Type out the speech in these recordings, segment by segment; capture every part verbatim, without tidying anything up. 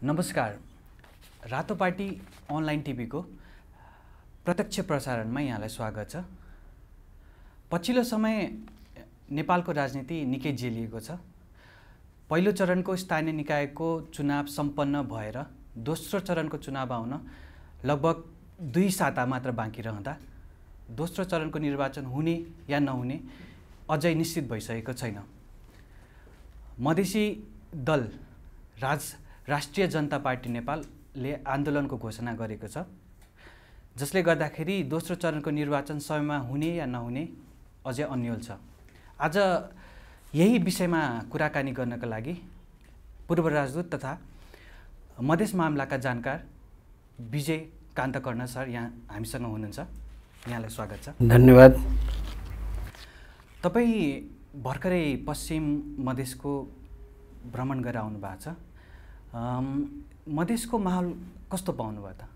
नमस्कार। Ratopati online TV को प्रत्यक्ष प्रसारणमा यहाँलाई स्वागत छ। पछिल्लो समय नेपालको राजनीति निकै जेलिएको छ। पहिलो चरणको स्थानीय निकायको चुनाव सम्पन्न भएर दोस्रो चरणको चुनाव आउन लगभग दुई साता मात्र बाँकी रहँदा दोस्रो चरणको निर्वाचन हुने या नहुने अझै निश्चित भइसकेको छैन। मधेसी दल राज राष्ट्रिय जनता पार्टी नेपालले आन्दोलनको घोषणा गरेको छ, जसले गर्दाखेरि दोस्रो चरणको निर्वाचन समयमा हुने या नहुने अझै अन्यल छ। आज यही विषयमा कुराकानी गर्नका लागि पूर्व राजदूत तथा मधेस मामलाका जानकार विजय कान्त कर्ण सर यहाँ हामीसँग हुनुहुन्छ। यहाँलाई स्वागत छ। धन्यवाद। तपाईँ भर्खरै पश्चिम मधेसको भ्रमण गरेर आउनु भएको छ। मधेसको माहौल कस्तो पाउनुभयो त?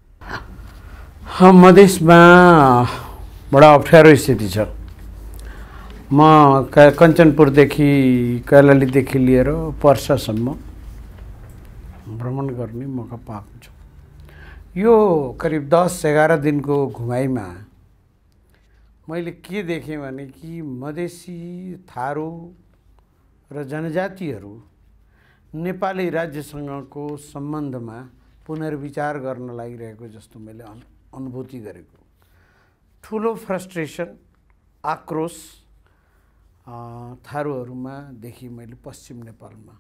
मधेसमा बडा अप्ठ्यारो स्थिति छ। म कञ्चनपुरदेखि कैलालीदेखि लिएर पर्सासम्म भ्रमण गर्ने मौका पाएको छु। यो करिब दस एघार दिनको घुमाइमा मैले के देखेँ भने कि मधेसी, थारू र जनजातिहरू नेपाली राज्यसँगको सम्बन्धमा पुनर्विचार गर्न लागिरहेको जस्तो मैले अनुभूति गरेको। ठुलो फ्रस्ट्रेसन, आक्रोश थारूहरूमा देखि मैले पश्चिम नेपालमा।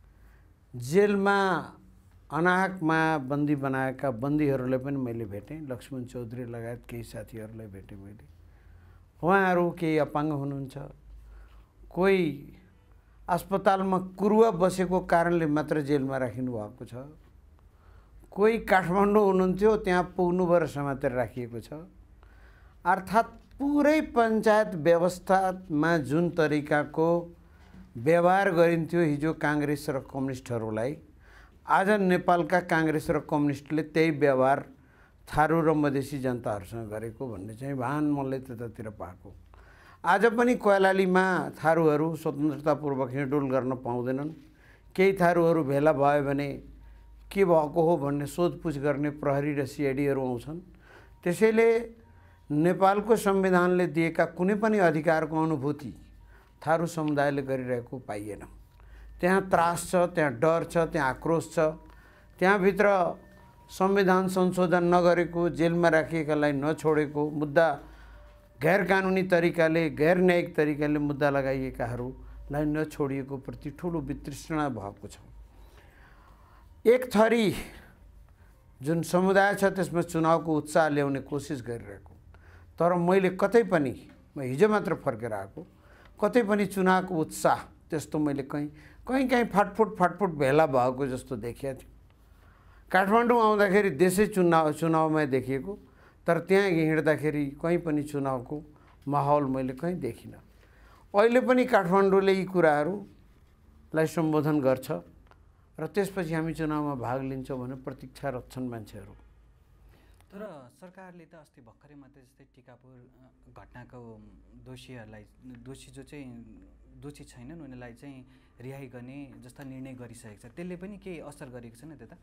जेलमा अनाहकमा बन्दी बनाएका बन्दीहरूलाई पनि मैले भेटेँ। लक्ष्मण चौधरी लगायत केही साथीहरूलाई भेटेँ मैले। उहाँहरू केही अपाङ्ग हुनुहुन्छ, कोही अस्पतालमा कुरुवा बसेको कारणले मात्र जेलमा राखिनु भएको छ, कोही काठमाडौँ हुनुहुन्थ्यो त्यहाँ पुग्नु भएर समातेर राखिएको छ। अर्थात् पुरै पञ्चायत व्यवस्थामा जुन तरिकाको व्यवहार गरिन्थ्यो हिजो काङ्ग्रेस र कम्युनिस्टहरूलाई, आज नेपालका काङ्ग्रेस र कम्युनिस्टले त्यही व्यवहार थारू र मधेसी जनताहरूसँग गरेको भन्ने चाहिँ भान मैले त्यतातिर पाएको। आज पनि कैलालीमा थारूहरू स्वतन्त्रतापूर्वक हिँडडुल गर्न पाउँदैनन्। केही थारूहरू भेला भयो भने के भएको हो भन्ने सोधपुछ गर्ने प्रहरी र सिआइडीहरू आउँछन्। त्यसैले नेपालको संविधानले दिएका कुनै पनि अधिकारको अनुभूति थारू समुदायले गरिरहेको पाइएन। त्यहाँ त्रास छ, त्यहाँ डर छ, त्यहाँ आक्रोश छ। त्यहाँभित्र संविधान संशोधन नगरेको, जेलमा राखिएकालाई नछोडेको, मुद्दा गैर कानुनी तरिकाले, गैर न्यायिक तरिकाले मुद्दा लगाइएकाहरूलाई नछोडिएको प्रति ठुलो वितृष्णा भएको छ। एक थरी जुन समुदाय छ त्यसमा चुनावको उत्साह ल्याउने कोसिस गरिरहेको। तर मैले कतै पनि, म हिजो मात्र फर्केर आएको, कतै पनि चुनावको उत्साह त्यस्तो मैले कहीँ कहीँ कहीँ फाटफुट फाटफुट भेला भएको जस्तो देखिएको थियो। काठमाडौँ आउँदाखेरि देशै चुनाव चुनावमै देखिएको, तर त्यहाँ हिँड्दाखेरि कहीँ पनि चुनावको माहौल मैले कहीँ देखिनँ। अहिले पनि काठमाडौँले यी कुराहरूलाई सम्बोधन गर्छ र त्यसपछि हामी चुनावमा भाग लिन्छौँ भने प्रतीक्षा रख्छन् मान्छेहरू। तर सरकारले त अस्ति भर्खरै मात्रै जस्तै टिकापुर घटनाको दोषीहरूलाई, दोषी जो चाहिँ दोषी छैनन् उनीहरूलाई चाहिँ रिहाई गर्ने जस्ता निर्णय गरिसकेको छ। त्यसले पनि केही असर गरेको छैन त्यता?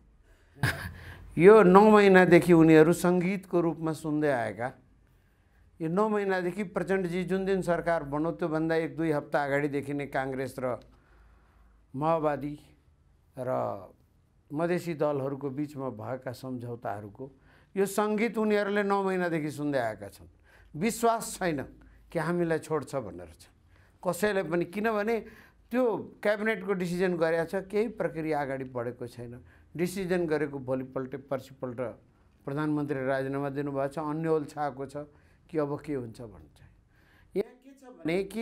यो नौ महिनादेखि उनीहरू सङ्गीतको रूपमा सुन्दै आएका। यो नौ महिनादेखि प्रचण्डजी जुन दिन सरकार बन्यो त्योभन्दा एक दुई हप्ता अगाडिदेखि नै काङ्ग्रेस र माओवादी र मधेसी दलहरूको बिचमा भएका सम्झौताहरूको यो सङ्गीत उनीहरूले नौ महिनादेखि सुन्दै आएका छन्। विश्वास छैन कि हामीलाई छोड्छ भनेर चाहिँ कसैलाई पनि, किनभने त्यो क्याबिनेटको डिसिजन गरेको छ, केही प्रक्रिया अगाडि बढेको छैन। डिसिजन गरेको भोलिपल्ट पर्सिपल्ट प्रधानमन्त्री राजीनामा दिनुभएको छ, अन्यल छाएको छ कि अब के हुन्छ भन्छ। यहाँ के छ भने कि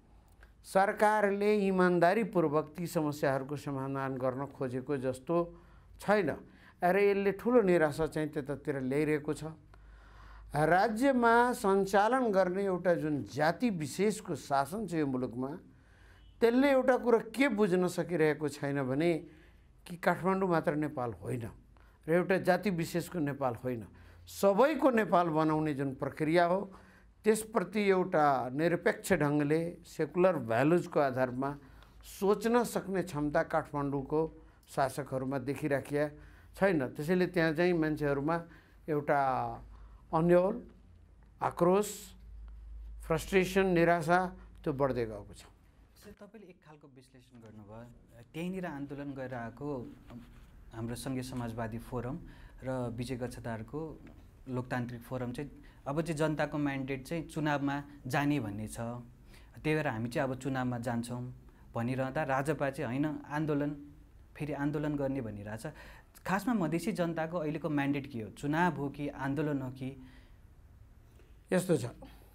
सरकारले इमान्दारीपूर्वक ती समस्याहरूको समाधान गर्न खोजेको जस्तो छैन। अरे यसले ठुलो निराशा चाहिँ त्यतातिर ल्याइरहेको छ। राज्यमा सञ्चालन गर्ने एउटा जुन जाति विशेषको शासन छ यो मुलुकमा, त्यसले एउटा कुरा के बुझ्न सकिरहेको छैन भने कि काठमाडौँ मात्र नेपाल होइन र एउटा जाति विशेषको नेपाल होइन, सबैको नेपाल बनाउने जुन प्रक्रिया हो त्यसप्रति एउटा निरपेक्ष ढङ्गले सेकुलर भ्यालुजको आधारमा सोच्न सक्ने क्षमता काठमाडौँको शासकहरूमा देखिराखिया छैन। त्यसैले त्यहाँ चाहिँ मान्छेहरूमा एउटा अन्यल, आक्रोश, फ्रस्ट्रेसन, निराशा त्यो बढ्दै गएको छ। सर, तपाईँले एक खालको विश्लेषण गर्नुभयो, त्यहीँनिर आन्दोलन गरेर आएको हाम्रो सङ्घीय समाजवादी फोरम र विजय गच्छदारको लोकतान्त्रिक फोरम चाहिँ अब चाहिँ जनताको म्यान्डेट चाहिँ चुनावमा जाने भन्ने छ, त्यही भएर हामी चाहिँ अब चुनावमा जान्छौँ भनिरहँदा राजपा चाहिँ होइन आन्दोलन फेरि आन्दोलन गर्ने भनिरहेछ। खासमा मधेसी जनताको अहिलेको म्यान्डेट के हो? चुनाव हो कि आन्दोलन हो कि? यस्तो छ,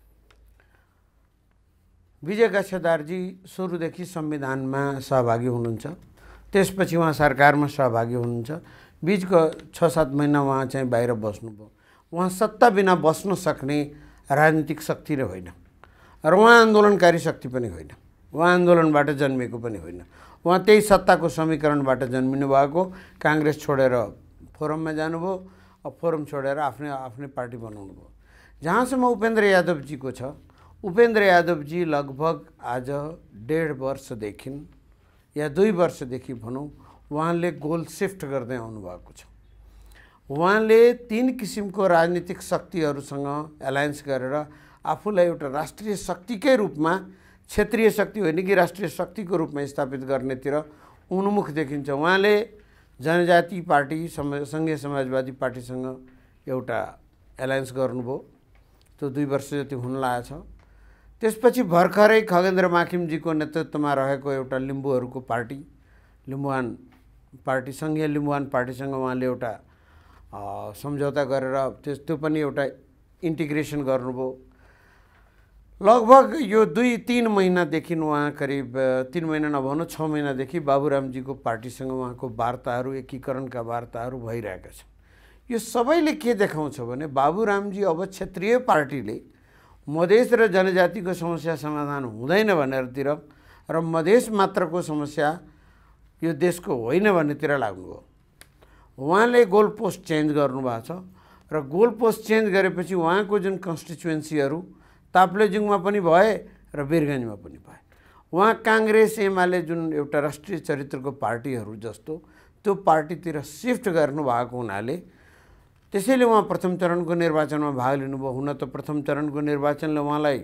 विजय गच्छदारजी सुरुदेखि संविधानमा सहभागी हुनुहुन्छ, त्यसपछि उहाँ सरकारमा सहभागी हुनुहुन्छ। बिचको छ सात महिना उहाँ चाहिँ बाहिर बस्नुभयो। उहाँ सत्ता बिना बस्न सक्ने राजनीतिक शक्ति नै होइन र उहाँ आन्दोलनकारी शक्ति पनि होइन। उहाँ आन्दोलनबाट जन्मेको पनि होइन। उहाँ त्यही सत्ताको समीकरणबाट जन्मिनु भएको। काङ्ग्रेस छोडेर फोरममा जानुभयो, फोरम छोडेर आफ्नै आफ्नै पार्टी बनाउनु भयो। जहाँसम्म उपेन्द्र यादवजीको छ, उपेन्द्र यादवजी लगभग आज डेढ वर्षदेखि या दुई वर्षदेखि भनौँ उहाँले गोल सिफ्ट गर्दै आउनुभएको छ। उहाँले तीन किसिमको राजनीतिक शक्तिहरूसँग एलायन्स गरेर आफूलाई एउटा राष्ट्रिय शक्तिकै रूपमा, क्षेत्रीय शक्ति होइन कि राष्ट्रिय शक्तिको रूपमा स्थापित गर्नेतिर उन्मुख देखिन्छ। उहाँले जनजाति पार्टी सङ्घीय समाजवादी पार्टीसँग एउटा एलायन्स गर्नुभयो, त्यो दुई वर्ष जति हुन लागेको छ। त्यसपछि भर्खरै खगेन्द्र माकिमजीको नेतृत्वमा रहेको एउटा लिम्बूहरूको पार्टी, लिम्बुवान पार्टी, सङ्घीय लिम्बुवान पार्टीसँग उहाँले एउटा सम्झौता गरेर त्यस त्यो पनि एउटा इन्टिग्रेसन गर्नुभयो। लगभग यो दुई तिन महिनादेखि उहाँ करिब तिन महिना नभनौँ छ महिनादेखि बाबुरामजीको पार्टीसँग उहाँको वार्ताहरू, एकीकरणका वार्ताहरू भइरहेका छन्। यो सबैले के देखाउँछ भने बाबुरामजी अब क्षेत्रीय पार्टीले मधेस र जनजातिको समस्या समाधान हुँदैन भनेरतिर र मधेस मात्रको समस्या यो देशको होइन भन्नेतिर लाग्नुभयो। उहाँले गोल पोस्ट चेन्ज गर्नुभएको छ र गोल पोस्ट चेन्ज गरेपछि उहाँको जुन कन्स्टिट्युएन्सीहरू ताप्लेजुङमा पनि भए र वीरगन्जमा पनि भए, उहाँ काङ्ग्रेस एमाले जुन एउटा राष्ट्रिय चरित्रको पार्टीहरू जस्तो त्यो पार्टीतिर सिफ्ट गर्नुभएको हुनाले त्यसैले उहाँ प्रथम चरणको निर्वाचनमा भाग लिनुभयो। हुन त प्रथम चरणको निर्वाचनले उहाँलाई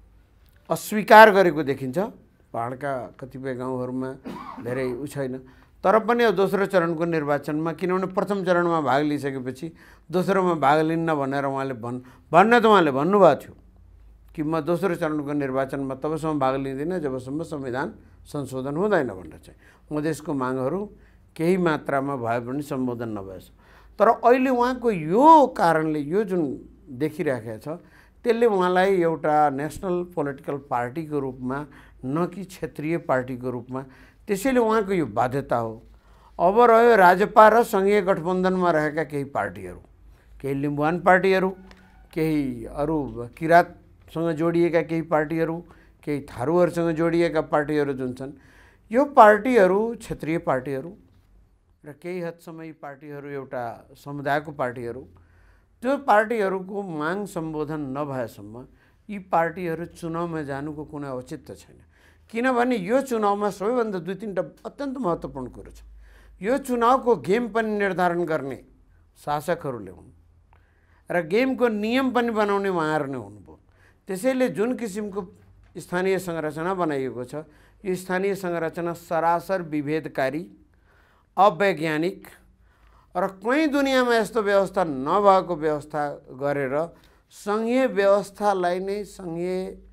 अस्वीकार गरेको देखिन्छ, पहाडका कतिपय गाउँहरूमा धेरै उ छैन, तर पनि अब दोस्रो चरणको निर्वाचनमा, किनभने प्रथम चरणमा भाग लिइसकेपछि दोस्रोमा भाग लिन्न भनेर उहाँले भन् भन्न त उहाँले भन्नुभएको थियो कि म दोस्रो चरणको निर्वाचनमा तबसम्म भाग लिँदिनँ जबसम्म संविधान संशोधन हुँदैन भनेर चाहिँ मधेसको मागहरू केही मात्रामा भए पनि सम्बोधन नभएछ। तर अहिले उहाँको यो कारणले यो जुन देखिरहेको छ त्यसले उहाँलाई एउटा नेसनल पोलिटिकल पार्टीको रूपमा न कि क्षेत्रीय पार्टीको रूपमा, त्यसैले उहाँको यो बाध्यता हो। अब रह्यो राजपा र सङ्घीय गठबन्धनमा रहेका केही पार्टीहरू, केही लिम्बुवान पार्टीहरू, केही अरू किराँतसँग जोडिएका केही पार्टीहरू, केही थारूहरूसँग जोडिएका पार्टीहरू जुन छन्, यो पार्टीहरू क्षेत्रीय पार्टीहरू र केही हदसम्म यी पार्टीहरू एउटा समुदायको पार्टीहरू, त्यो पार्टीहरूको माग सम्बोधन नभएसम्म यी पार्टीहरू चुनावमा जानुको कुनै औचित्य छैन। किनभने यो चुनावमा सबैभन्दा दुई तिनवटा अत्यन्त महत्त्वपूर्ण कुरो छ। यो चुनावको गेम पनि निर्धारण गर्ने शासकहरूले हुन् र गेमको नियम पनि बनाउने उहाँहरू नै हुनुभयो। त्यसैले जुन किसिमको स्थानीय संरचना बनाइएको छ, यो स्थानीय संरचना सरासर विभेदकारी, अवैज्ञानिक र कहीँ दुनियाँमा यस्तो व्यवस्था नभएको व्यवस्था गरेर सङ्घीय व्यवस्थालाई नै सङ्घीय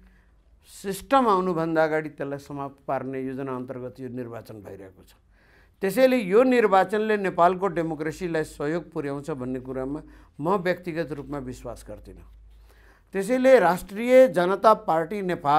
सिस्टम आउनुभन्दा अगाडि त्यसलाई समाप्त पार्ने योजना अन्तर्गत यो निर्वाचन भइरहेको छ। त्यसैले यो निर्वाचनले नेपालको डेमोक्रेसीलाई सहयोग पुर्याउँछ भन्ने कुरामा म व्यक्तिगत रूपमा विश्वास गर्दिनँ। त्यसैले राष्ट्रिय जनता पार्टी नेपाल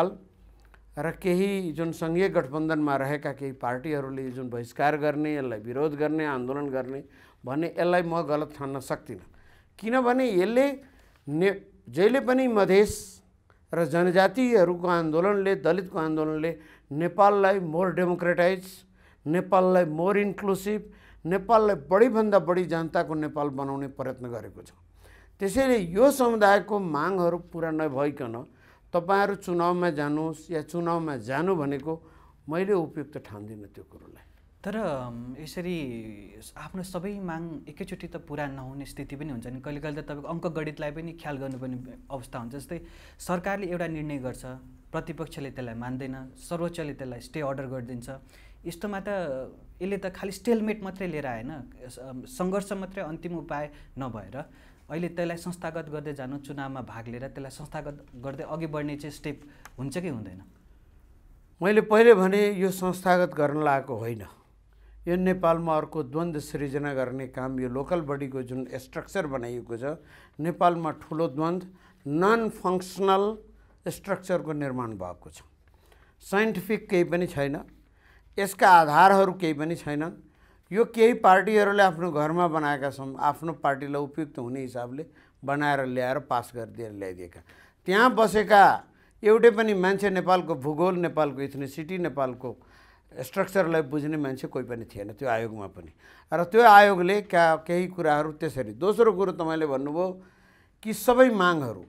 र केही जुन सङ्घीय गठबन्धनमा रहेका केही पार्टीहरूले जुन बहिष्कार गर्ने, यसलाई विरोध गर्ने, आन्दोलन गर्ने भन्ने, यसलाई म गलत ठान्न सक्दिनँ। किनभने यसले ने जहिले पनि मधेस र जनजातिहरूको आन्दोलनले, दलितको आन्दोलनले नेपाललाई मोर डेमोक्रेटाइज, नेपाललाई मोर इन्क्लुसिभ, नेपाललाई बढीभन्दा बढी जनताको नेपाल बनाउने प्रयत्न गरेको छ। त्यसैले यो समुदायको मागहरू पुरा नभइकन तपाईहरु चुनावमा जानुहोस् या चुनावमा जानु भनेको मैले उपयुक्त ठान्दिनँ त्यो कुरोलाई। तर यसरी आफ्नो सबै माग एकैचोटि त पुरा नहुने स्थिति पनि हुन्छ नि। कहिले कहिले त तपाईँको अङ्क गणितलाई पनि ख्याल गर्नुपर्ने अवस्था हुन्छ। जस्तै सरकारले एउटा निर्णय गर्छ, प्रतिपक्षले त्यसलाई मान्दैन, सर्वोच्चले त्यसलाई स्टे अर्डर गरिदिन्छ। यस्तोमा त यसले त खालि स्टेलमेट मात्रै लिएर आएन, सङ्घर्ष मात्रै अन्तिम उपाय नभएर अहिले त्यसलाई संस्थागत गर्दै जानु, चुनावमा भाग लिएर त्यसलाई संस्थागत गर्दै अघि बढ्ने चाहिँ स्टेप हुन्छ कि हुँदैन? मैले पहिले भने यो संस्थागत गर्न लागेको होइन। यो नेपालमा अर्को द्वन्द्व सृजना गर्ने काम, यो लोकल बडीको जुन स्ट्रक्चर बनाइएको छ, नेपालमा ठुलो द्वन्द्व नन फङ्सनल स्ट्रक्चरको निर्माण भएको छ। साइन्टिफिक केही पनि छैन, यसका आधारहरू केही पनि छैनन्। यो केही पार्टीहरूले आफ्नो घरमा बनाएका छन्, आफ्नो पार्टीलाई उपयुक्त हुने हिसाबले बनाएर ल्याएर पास गरिदिएर ल्याइदिएका। त्यहाँ बसेका एउटै पनि मान्छे, नेपालको भूगोल, नेपालको इथनिसिटी, नेपालको स्ट्रक्चरलाई बुझ्ने मान्छे कोही पनि थिएन त्यो आयोगमा पनि। र त्यो आयोगले क्या केही कुराहरू त्यसरी। दोस्रो कुरो तपाईँले भन्नुभयो कि सबै मागहरू,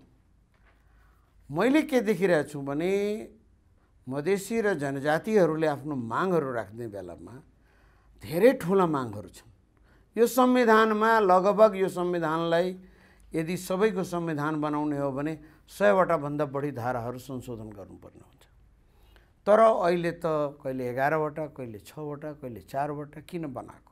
मैले के देखिरहेको छु भने मधेसी र जनजातिहरूले आफ्नो मागहरू राख्ने बेलामा धेरै ठुला मागहरू छन्। यो संविधानमा लगभग यो संविधानलाई यदि सबैको संविधान बनाउने हो भने सयवटा भन्दा बढी धाराहरू संशोधन गर्नुपर्ने हुन्छ। तर अहिले त कहिले एघारवटा, कहिले छवटा, कहिले चारवटा किन बनाएको?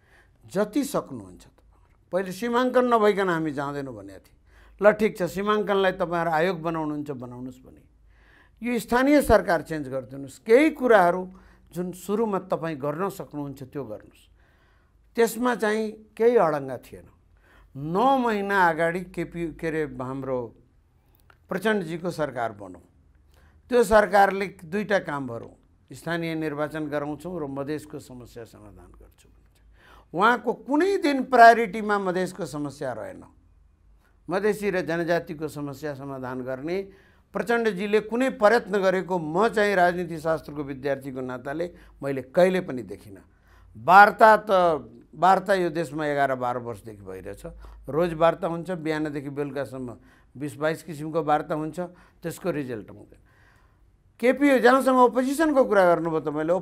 जति सक्नुहुन्छ तपाईँहरू। पहिले सीमाङ्कन नभइकन हामी जाँदैनौँ भनेको थिएँ। ल ठिक छ, सीमाङ्कनलाई तपाईँहरू आयोग बनाउनुहुन्छ बनाउनुहोस् भने यो स्थानीय सरकार चेन्ज गरिदिनुहोस्। केही कुराहरू जुन सुरुमा तपाईँ गर्न सक्नुहुन्छ त्यो गर्नुहोस्। त्यसमा चाहिँ केही अडङ्गा थिएन। नौ महिना अगाडि केपी के अरे हाम्रो प्रचण्डजीको सरकार बन्यो। त्यो सरकारले दुईटा काम गरौँ, स्थानीय निर्वाचन गराउँछौँ र मधेसको समस्या समाधान गर्छौँ। उहाँको कुनै दिन प्रायोरिटीमा मधेसको समस्या रहेन। मधेसी र जनजातिको समस्या समाधान गर्ने प्रचण्डजीले कुनै प्रयत्न गरेको म चाहिँ राजनीति शास्त्रको विद्यार्थीको नाताले मैले कहिले पनि देखिनँ। वार्ता त वार्ता यो देशमा एघार बाह्र वर्षदेखि भइरहेछ। रोज वार्ता हुन्छ, बिहानदेखि बेलुकासम्म बिस बाइस किसिमको वार्ता हुन्छ, त्यसको रिजल्ट हुँदैन। केपी जहाँसम्म ओपोजिसनको कुरा गर्नुभयो तपाईँले,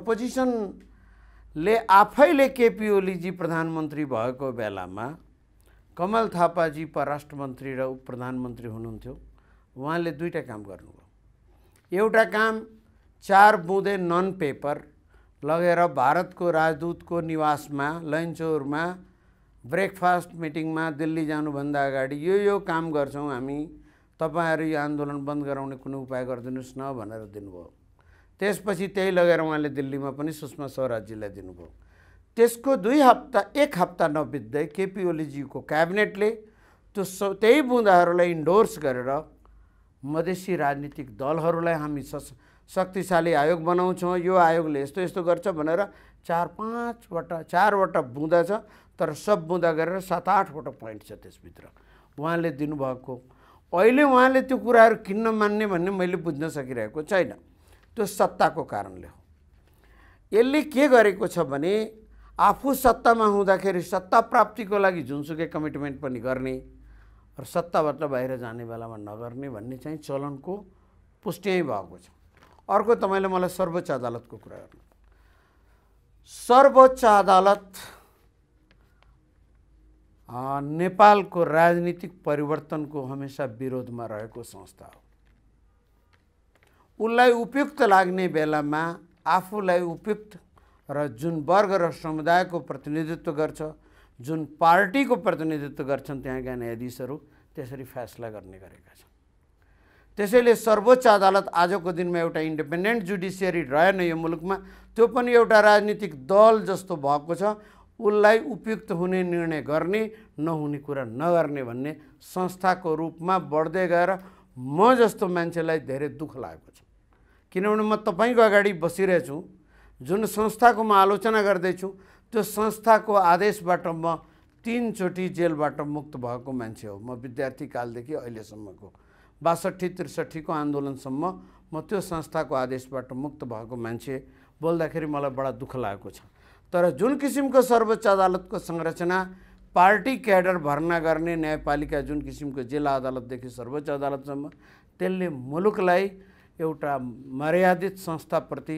ओपोजिसनले आफैले केपी ओलीजी प्रधानमन्त्री भएको बेलामा कमल थापाजी परराष्ट्र मन्त्री र उप प्रधानमन्त्री हुनुहुन्थ्यो। उहाँले दुईटा काम गर्नुभयो। एउटा काम चार बुँदे नन पेपर लगेर भारतको राजदूतको निवासमा लन्चौरमा ब्रेकफास्ट मिटिङमा दिल्ली जानुभन्दा अगाडि यो यो काम गर्छौँ हामी, तपाईँहरू यो आन्दोलन बन्द गराउने कुनै उपाय गरिदिनुहोस् न भनेर दिनुभयो। त्यसपछि त्यही लगेर उहाँले दिल्लीमा पनि सुषमा स्वराजजीलाई दिनुभयो। त्यसको दुई हप्ता एक हप्ता नबित्दै केपी ओलीजीको क्याबिनेटले त्यो त्यही बुँदाहरूलाई इन्डोर्स गरेर मधेसी राजनीतिक दलहरूलाई हामी शक्तिशाली आयोग बनाउँछौँ, यो आयोगले यस्तो यस्तो गर्छ भनेर चार पाँचवटा चारवटा बुँदा छ, तर सब बुँदा गरेर सात आठवटा पोइन्ट छ त्यसभित्र उहाँले दिनुभएको। अहिले उहाँले त्यो कुराहरू किन्न मान्ने भन्ने मैले बुझ्न सकिरहेको छैन। त्यो सत्ताको कारणले हो। यसले के गरेको छ भने आफू सत्तामा हुँदाखेरि सत्ता प्राप्तिको लागि जुनसुकै कमिटमेन्ट पनि गर्ने र सत्ताबाट बाहिर जाने बेलामा नगर्ने भन्ने चाहिँ चलनको पुष्टि भएको छ। अर्को तपाईँले मलाई सर्वोच्च अदालतको कुरा गर्नु। सर्वोच्च अदालत नेपालको राजनीतिक परिवर्तनको हमेशा विरोधमा रहेको संस्था हो। उसलाई उपयुक्त लाग्ने बेलामा आफूलाई उपयुक्त र जुन वर्ग र समुदायको प्रतिनिधित्व गर्छ, जुन पार्टीको प्रतिनिधित्व गर्छन् त्यहाँका न्यायाधीशहरू त्यसरी फैसला गर्ने गरेका छन्। त्यसैले सर्वोच्च अदालत आजको दिनमा एउटा इन्डिपेन्डेन्ट जुडिसियरी रहेन यो मुलुकमा। त्यो पनि एउटा राजनीतिक दल जस्तो भएको छ। उसलाई उपयुक्त हुने निर्णय गर्ने, नहुने कुरा नगर्ने भन्ने संस्थाको रूपमा बढ्दै गएर म जस्तो मान्छेलाई धेरै दुःख लागेको छ। किनभने म तपाईँको अगाडि बसिरहेछु, जुन संस्थाको म आलोचना गर्दैछु त्यो संस्थाको आदेशबाट म तीनचोटि जेलबाट मुक्त भएको मान्छे हो। म विद्यार्थी कालदेखि अहिलेसम्मको बासठी त्रिसठीको आन्दोलनसम्म म त्यो संस्थाको आदेशबाट मुक्त भएको मान्छे बोल्दाखेरि मलाई बडा दुःख लागेको छ। तर जुन किसिमको सर्वोच्च अदालतको संरचना, पार्टी क्याडर भर्ना गर्ने न्यायपालिका जुन किसिमको जिल्ला अदालतदेखि सर्वोच्च अदालतसम्म, त्यसले मुलुकलाई एउटा मर्यादित संस्थाप्रति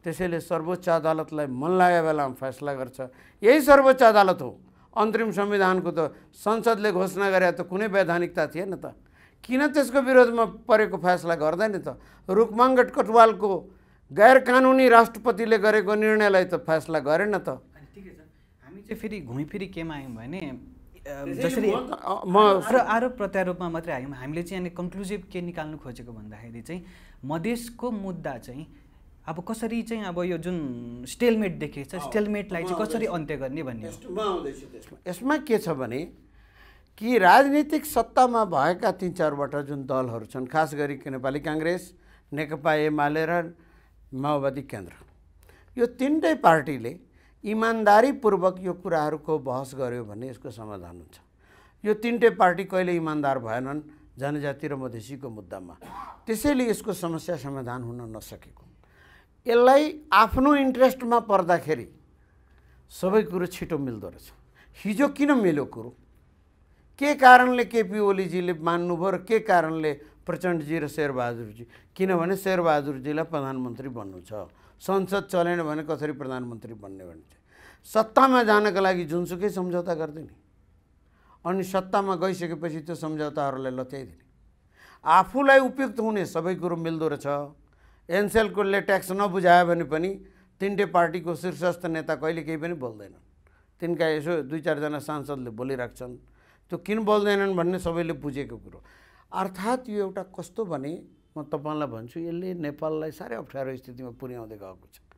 त्यसैले सर्वोच्च अदालतलाई मन लागेको बेलामा फैसला गर्छ। यही सर्वोच्च अदालत हो। अन्तरिम संविधानको त संसदले घोषणा गरे त कुनै वैधानिकता थिएन त, किन त्यसको विरोधमा परेको फैसला गर्दैन त? रुकमाङ्गट कटवालको गैर कानुनी राष्ट्रपतिले गरेको निर्णयलाई त फैसला गरेन त। ठिकै छ, हामी चाहिँ फेरि घुमिफिरी केमा आयौँ भने जसरी म आरोप प्रत्यारोपमा मात्रै आयौँ। हामीले चाहिँ यहाँनिर कन्क्लुजिभ के निकाल्नु खोजेको भन्दाखेरि चाहिँ मधेसको मुद्दा चाहिँ अब कसरी चाहिँ अब यो जुन स्टेलमेट देखिएको छ, स्टेलमेटलाई चाहिँ कसरी अन्त्य गर्ने भन्ने हो। म आउँदैछु त्यसमा। यसमा के छ भने कि राजनीतिक सत्तामा भएका तिन चारवटा जुन दलहरू छन्, खास गरी नेपाली काङ्ग्रेस, नेकपा एमाले र माओवादी केन्द्र, यो तिनटै पार्टीले इमान्दारीपूर्वक यो कुराहरूको बहस गर्यो भने यसको समाधान हुन्छ। यो तिनटै पार्टी कहिले इमान्दार भएनन् जनजाति र मधेसीको मुद्दामा, त्यसैले यसको समस्या समाधान हुन नसकेको। यसलाई आफ्नो इन्ट्रेस्टमा पर्दाखेरि सबै कुरो छिटो मिल्दो रहेछ। हिजो किन मिल्यो कुरो, के कारणले केपी ओलीजीले मान्नुभयो र के कारणले प्रचण्डजी र शेरबहादुरजी? किनभने शेरबहादुरजीलाई प्रधानमन्त्री बन्नु छ, संसद चलेन भने कसरी प्रधानमन्त्री बन्ने भन्छ। सत्तामा जानका लागि जुनसुकै सम्झौता गर्दैन, अनि सत्तामा गइसकेपछि त्यो सम्झौताहरूलाई लत्याइदिने। आफूलाई उपयुक्त हुने सबै कुरो मिल्दो रहेछ। एनसेलकोले ट्याक्स नबुझायो भने पनि तिनटै पार्टीको शीर्षस्थ नेता कहिले केही पनि बोल्दैनन्। तिनका यसो दुई चारजना सांसदले बोलिराख्छन्, त्यो किन बोल्दैनन् भन्ने सबैले बुझेको कुरो। अर्थात् यो एउटा कस्तो भने म तपाईँलाई भन्छु, यसले नेपाललाई साह्रै अप्ठ्यारो स्थितिमा पुर्याउँदै गएको छ।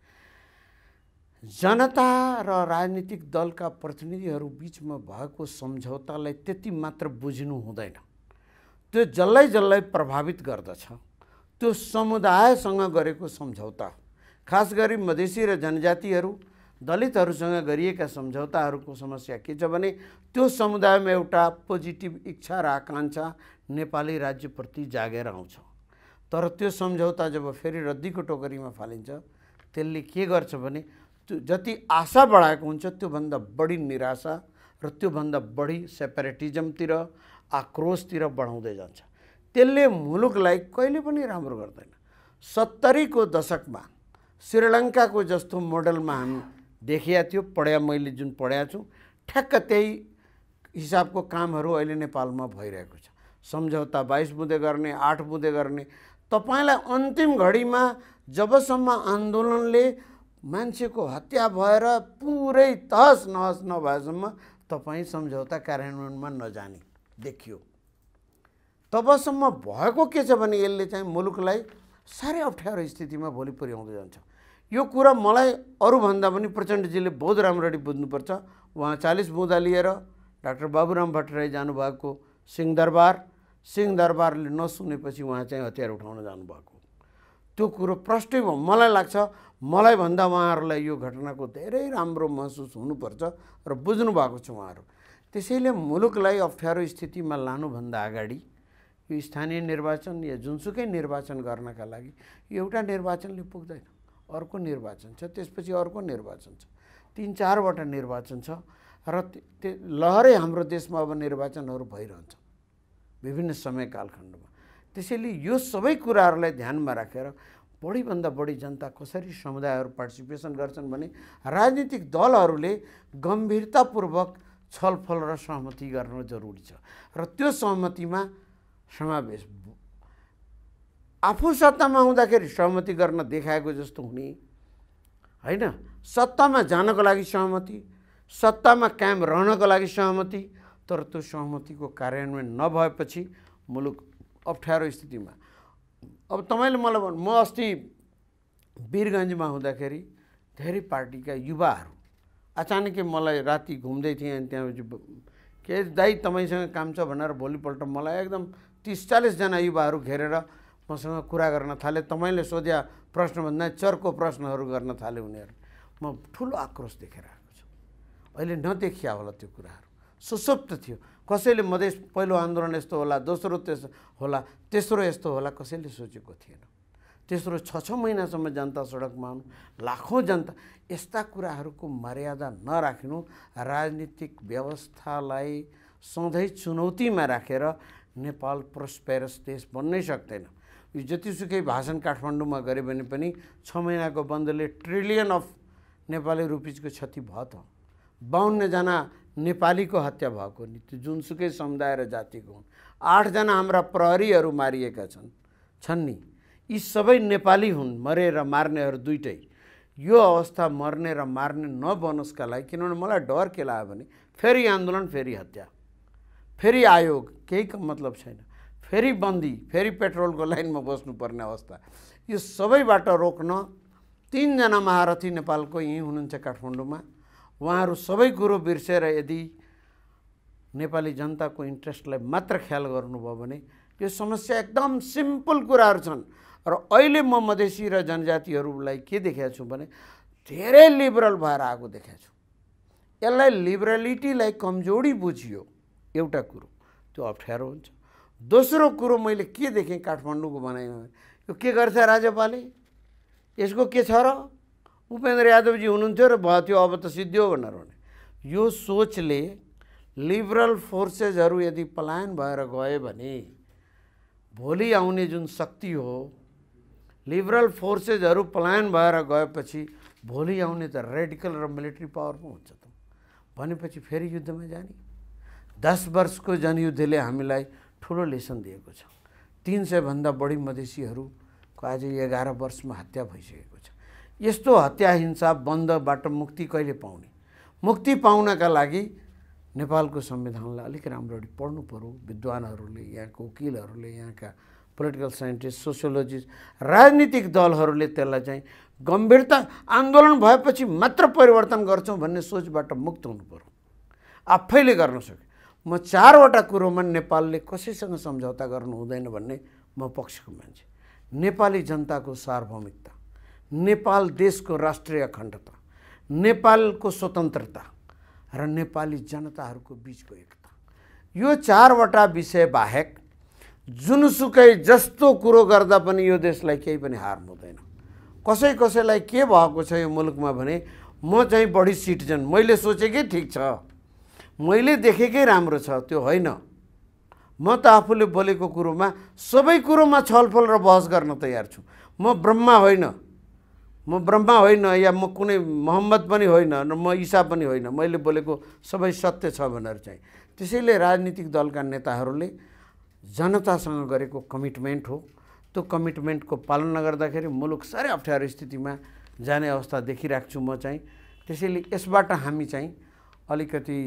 जनता र राजनीतिक दलका प्रतिनिधिहरू बिचमा भएको सम्झौतालाई त्यति मात्र बुझ्नु हुँदैन, त्यो जल्लै जल्लै प्रभावित गर्दछ। त्यो समुदायसँग गरेको सम्झौता, खास गरी मधेसी र जनजातिहरू दलितहरूसँग गरिएका सम्झौताहरूको समस्या के छ भने त्यो समुदायमा एउटा पोजिटिभ इच्छा र आकाङ्क्षा नेपाली राज्यप्रति जागेर आउँछ। तर त्यो सम्झौता जब फेरि रद्दीको टोकरीमा फालिन्छ, त्यसले के गर्छ भने त्यो जति आशा बढाएको हुन्छ त्योभन्दा बढी निराशा र त्योभन्दा बढी सेपरेटिजमतिर, आक्रोशतिर बढाउँदै जान्छ। त्यसले मुलुकलाई कहिले पनि राम्रो गर्दैन। सत्तरीको दशकमा श्रीलङ्काको जस्तो मोडलमा हामी देखिया थियो, पढ्या मैले जुन पढ्या छु, ठ्याक्क त्यही हिसाबको कामहरू अहिले नेपालमा भइरहेको छ। सम्झौता बाइस बुँदे गर्ने, आठ बुँदे गर्ने। तपाईँलाई अन्तिम घडीमा जबसम्म आन्दोलनले मान्छेको हत्या भएर पुरै तहस नहस नभएसम्म तपाईँ सम्झौता कार्यान्वयनमा नजाने देखियो, तबसम्म भएको के छ भने यसले चाहिँ मुलुकलाई साह्रै अप्ठ्यारो स्थितिमा भोलि पुर्याउँदै जान्छ। यो कुरा मलाई अरूभन्दा पनि प्रचण्डजीले बहुत राम्ररी बुझ्नुपर्छ। उहाँ चालिस बुँदा लिएर डाक्टर बाबुराम भट्टराई जानुभएको सिंहदरबार, सिंहदरबारले नसुनेपछि उहाँ चाहिँ हतियार उठाउन जानुभएको, त्यो कुरो प्रष्टै भयो। मलाई लाग्छ मलाई भन्दा उहाँहरूलाई यो घटनाको धेरै राम्रो महसुस हुनुपर्छ र बुझ्नु भएको छ उहाँहरू। त्यसैले मुलुकलाई अप्ठ्यारो स्थितिमा लानुभन्दा अगाडि यो स्थानीय निर्वाचन या जुनसुकै निर्वाचन गर्नका लागि यो एउटा निर्वाचनले पुग्दैन, अर्को निर्वाचन छ, त्यसपछि अर्को निर्वाचन छ, तीन चारवटा निर्वाचन छ र त्यो लहरै हाम्रो देशमा अब निर्वाचनहरू भइरहन्छ विभिन्न समय कालखण्डमा। त्यसैले यो सबै कुराहरूलाई ध्यानमा राखेर बढीभन्दा बढी जनता कसरी समुदायहरू पार्टिसिपेसन गर्छन् भने राजनीतिक दलहरूले गम्भीरतापूर्वक छलफल र सहमति गर्नु जरुरी छ र त्यो सहमतिमा समावेश आफू सत्तामा हुँदाखेरि सहमति गर्न देखाएको जस्तो हुने हैन, सत्तामा जानको लागि सहमति, सत्तामा कायम रहनको लागि सहमति, तर त्यो सहमतिको कार्यान्वयन नभएपछि मुलुक अप्ठ्यारो स्थितिमा। अब तपाईँले मलाई भन्नु, म अस्ति वीरगञ्जमा हुँदाखेरि धेरै पार्टीका युवाहरू अचानकै मलाई राति घुम्दै थिएँ, अनि त्यहाँ के दाइ तपाईँसँग काम छ भनेर भोलिपल्ट मलाई एकदम तीस चालीसजना युवाहरू घेरेर मसँग कुरा गर्न थाले। तपाईँले सोध्या प्रश्नभन्दा चर्को प्रश्नहरू गर्न थाले उनीहरू। म ठुलो आक्रोश देखेर आएको छु। अहिले नदेखिया होला त्यो कुराहरू, सुसुप्त थियो। कसैले मधेस पहिलो आन्दोलन यस्तो होला, दोस्रो त्यस्तो होला, तेस्रो यस्तो होला, कसैले सोचेको थिएन। तेस्रो छ छ महिनासम्म जनता सडकमा आउनु, लाखौँ जनता, यस्ता कुराहरूको मर्यादा नराख्नु राजनीतिक व्यवस्थालाई सधैँ चुनौतीमा राखेर नेपाल प्रोस्पेरस देश बन्नै सक्दैन। यो जतिसुकै भाषण काठमाडौँमा गरे भने पनि छ महिनाको बन्दले ट्रिलियन अफ नेपाली रुपिजको क्षति भयो त। बाउन्नजना नेपालीको हत्या भएको नि, त्यो जुनसुकै समुदाय र जातिको हुन्। आठजना हाम्रा प्रहरीहरू मारिएका छन् छन् नि, यी सबै नेपाली हुन्। मरे र मार्नेहरू दुइटै। यो अवस्था मर्ने र मार्ने नबनोस्का लागि, किनभने मलाई डर के लाग्यो भने फेरि आन्दोलन, फेरि हत्या, फेरि आयोग, केही मतलब छैन, फेरि बन्दी, फेरि पेट्रोलको लाइनमा बस्नुपर्ने अवस्था। यो सबैबाट रोक्न तीनजना महारथी नेपालको यहीँ हुनुहुन्छ काठमाडौँमा। उहाँहरू सबै कुरो बिर्सेर यदि नेपाली जनताको इन्ट्रेस्टलाई मात्र ख्याल गर्नुभयो भने यो समस्या एकदम सिम्पल कुराहरू छन्। र अहिले म मधेसी र जनजातिहरूलाई के देखाएको छु भने धेरै लिबरल भएर आएको देखाएको छु। यसलाई लिबरलिटीलाई कमजोरी बुझियो एउटा कुरो, त्यो अप्ठ्यारो हुन्छ। दोस्रो कुरो मैले के देखेँ काठमाडौँको बनाइमा, यो के गर्छ राज्यपालले, यसको के छ र, उपेन्द्र यादवजी हुनुहुन्थ्यो र भयो त्यो अब त सिद्धियो भनेर भने। यो सोचले लिबरल फोर्सेसहरू यदि पलायन भएर गए भने भोलि आउने जुन शक्ति हो, लिबरल फोर्सेसहरू पलायन भएर गएपछि भोलि आउने त रेडिकल र मिलिट्री पावर पो हुन्छ त। भनेपछि फेरि युद्धमा जाने। दस वर्षको जनयुद्धले हामीलाई ठुलो लेसन दिएको छ। तीन सय भन्दा बढी मधेसीहरूको आज एघार वर्षमा हत्या भइसकेको छ। यस्तो हत्या हिंसा बन्दबाट मुक्ति कहिले पाउने? मुक्ति पाउनका लागि नेपालको संविधानलाई अलिक राम्ररी पढ्नु पर्यो। विद्वानहरूले, यहाँको वकिलहरूले, यहाँका पोलिटिकल साइन्टिस्ट, सोसियोलोजिस्ट, राजनीतिक दलहरूले त्यसलाई चाहिँ गम्भीरता, आन्दोलन भएपछि मात्र परिवर्तन गर्छौँ भन्ने सोचबाट मुक्त हुनु पर्यो। आफैले गर्न सक्यो। म चारवटा कुरोमा नेपालले कसैसँग सम्झौता गर्नु हुँदैन भन्ने म पक्षको मान्छे। नेपाली जनताको सार्वभौमिकता, नेपाल देशको राष्ट्रिय अखण्डता, नेपालको स्वतन्त्रता र नेपाली जनताहरूको बीचको एकता, यो चारवटा विषय बाहेक जुनसुकै जस्तो कुरो गर्दा पनि यो देशलाई केही पनि हार्नु हुँदैन। कसै कसैलाई के भएको छ यो मुलुकमा भने म चाहिँ बढी सिटिजन, मैले सोचेकै ठिक छ, मैले देखेकै राम्रो छ, त्यो होइन। म त आफूले बोलेको कुरोमा सबै कुरोमा छलफल र बहस गर्न तयार छु। म ब्रह्मा होइन, म ब्रह्मा होइन, या म कुनै मोहम्मद पनि होइन, र म ईसा पनि होइन। मैले बोलेको सबै सत्य छ भनेर चाहिँ। त्यसैले राजनीतिक दलका नेताहरूले जनतासँग गरेको कमिटमेन्ट हो, त्यो कमिटमेन्टको पालन नगर्दाखेरि मुलुक साह्रै अप्ठ्यारो स्थितिमा जाने अवस्था देखिरहेको छु म चाहिँ। त्यसैले यसबाट हामी चाहिँ अलिकति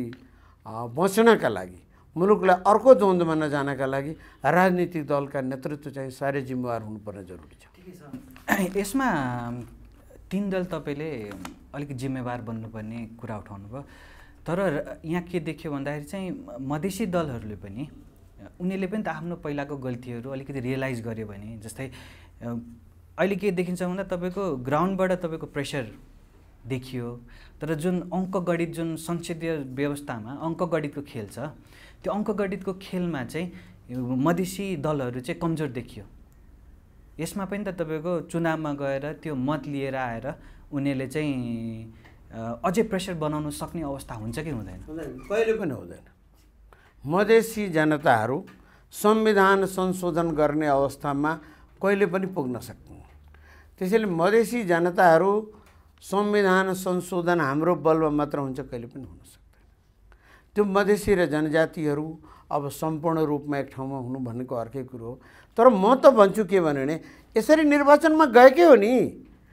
बच्नका लागि, मुलुकलाई अर्को द्वन्द्वमा नजानका लागि राजनीतिक दलका नेतृत्व चाहिँ साह्रै जिम्मेवार हुनुपर्ने जरुरी छ। यसमा तीन दल तपाईँले अलिक जिम्मेवार बन्नुपर्ने कुरा उठाउनु भयो। तर यहाँ के देख्यो भन्दाखेरि चाहिँ मधेसी दलहरूले पनि उनीहरूले पनि त आफ्नो पहिलाको गल्तीहरू अलिकति रियलाइज गर्यो भने, जस्तै अहिले के देखिन्छ भन्दा तपाईँको ग्राउन्डबाट तपाईँको प्रेसर देखियो। तर जुन अङ्कगणित, जुन संसदीय व्यवस्थामा अङ्कगणितको खेल छ, त्यो अङ्कगणितको खेलमा चाहिँ मधेसी दलहरू चाहिँ कमजोर देखियो। यसमा पनि त तपाईँको चुनावमा गएर त्यो मत लिएर आएर उनीहरूले चाहिँ अझै प्रेसर बनाउन सक्ने अवस्था हुन्छ कि हुँदैन? कहिले पनि हुँदैन। मधेसी जनताहरू संविधान संशोधन गर्ने अवस्थामा कहिले पनि पुग्न सक्दैन। त्यसैले मधेसी जनताहरू संविधान संशोधन हाम्रो बलमा मात्र हुन्छ, कहिले पनि हुन सक्दैन। त्यो मधेसी र जनजातिहरू अब सम्पूर्ण रूपमा एक ठाउँमा हुनु भनेको अर्कै कुरो हो। तर म त भन्छु के भने यसरी निर्वाचनमा गएकै हो नि।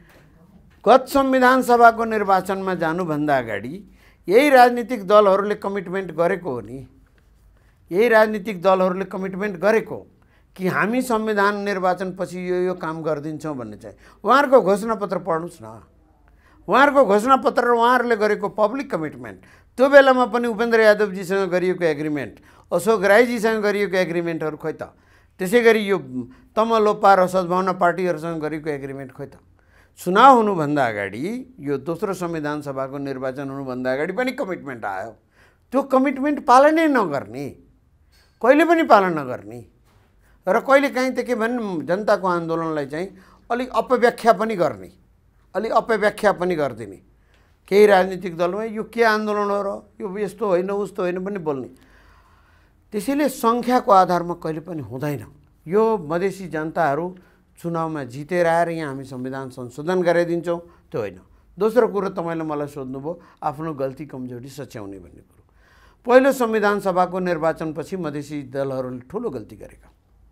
गत संविधान सभाको निर्वाचनमा जानुभन्दा अगाडि यही राजनीतिक दलहरूले कमिटमेन्ट गरेको हो नि। यही राजनीतिक दलहरूले कमिटमेन्ट गरेको कि हामी संविधान निर्वाचनपछि यो यो काम गरिदिन्छौँ भन्ने चाहिँ। उहाँहरूको घोषणापत्र पढ्नुहोस् न, उहाँहरूको घोषणापत्र र उहाँहरूले गरेको पब्लिक कमिटमेन्ट। त्यो बेलामा पनि उपेन्द्र यादवजीसँग गरिएको एग्रिमेन्ट, अशोक राईजीसँग गरिएको एग्रिमेन्टहरू खोइ त, त्यसै गरी यो तमलोपा र सद्भावना पार्टीहरूसँग गरेको एग्रिमेन्ट खोइ त। चुनाव हुनुभन्दा अगाडि, यो दोस्रो संविधान सभाको निर्वाचन हुनुभन्दा अगाडि पनि कमिटमेन्ट आयो। त्यो कमिटमेन्ट पालनै नगर्ने, कहिले पनि पालन नगर्ने, र कहिले काहीँ त के भने जनताको आन्दोलनलाई चाहिँ अलिक अपव्याख्या पनि गर्ने, अलिक अपव्याख्या पनि गरिदिने। केही राजनीतिक दलमा यो के आन्दोलन हो र, यो यस्तो होइन उस्तो होइन पनि बोल्ने। त्यसैले सङ्ख्याको आधारमा कहिले पनि हुँदैन। यो मधेसी जनताहरू चुनावमा जितेर आएर यहाँ हामी संविधान संशोधन गराइदिन्छौँ त्यो होइन। दोस्रो कुरो तपाईँले मलाई सोध्नुभयो आफ्नो गल्ती कमजोरी सच्याउने भन्ने कुरो। पहिलो संविधान सभाको निर्वाचनपछि मधेसी दलहरूले ठुलो गल्ती गरेका,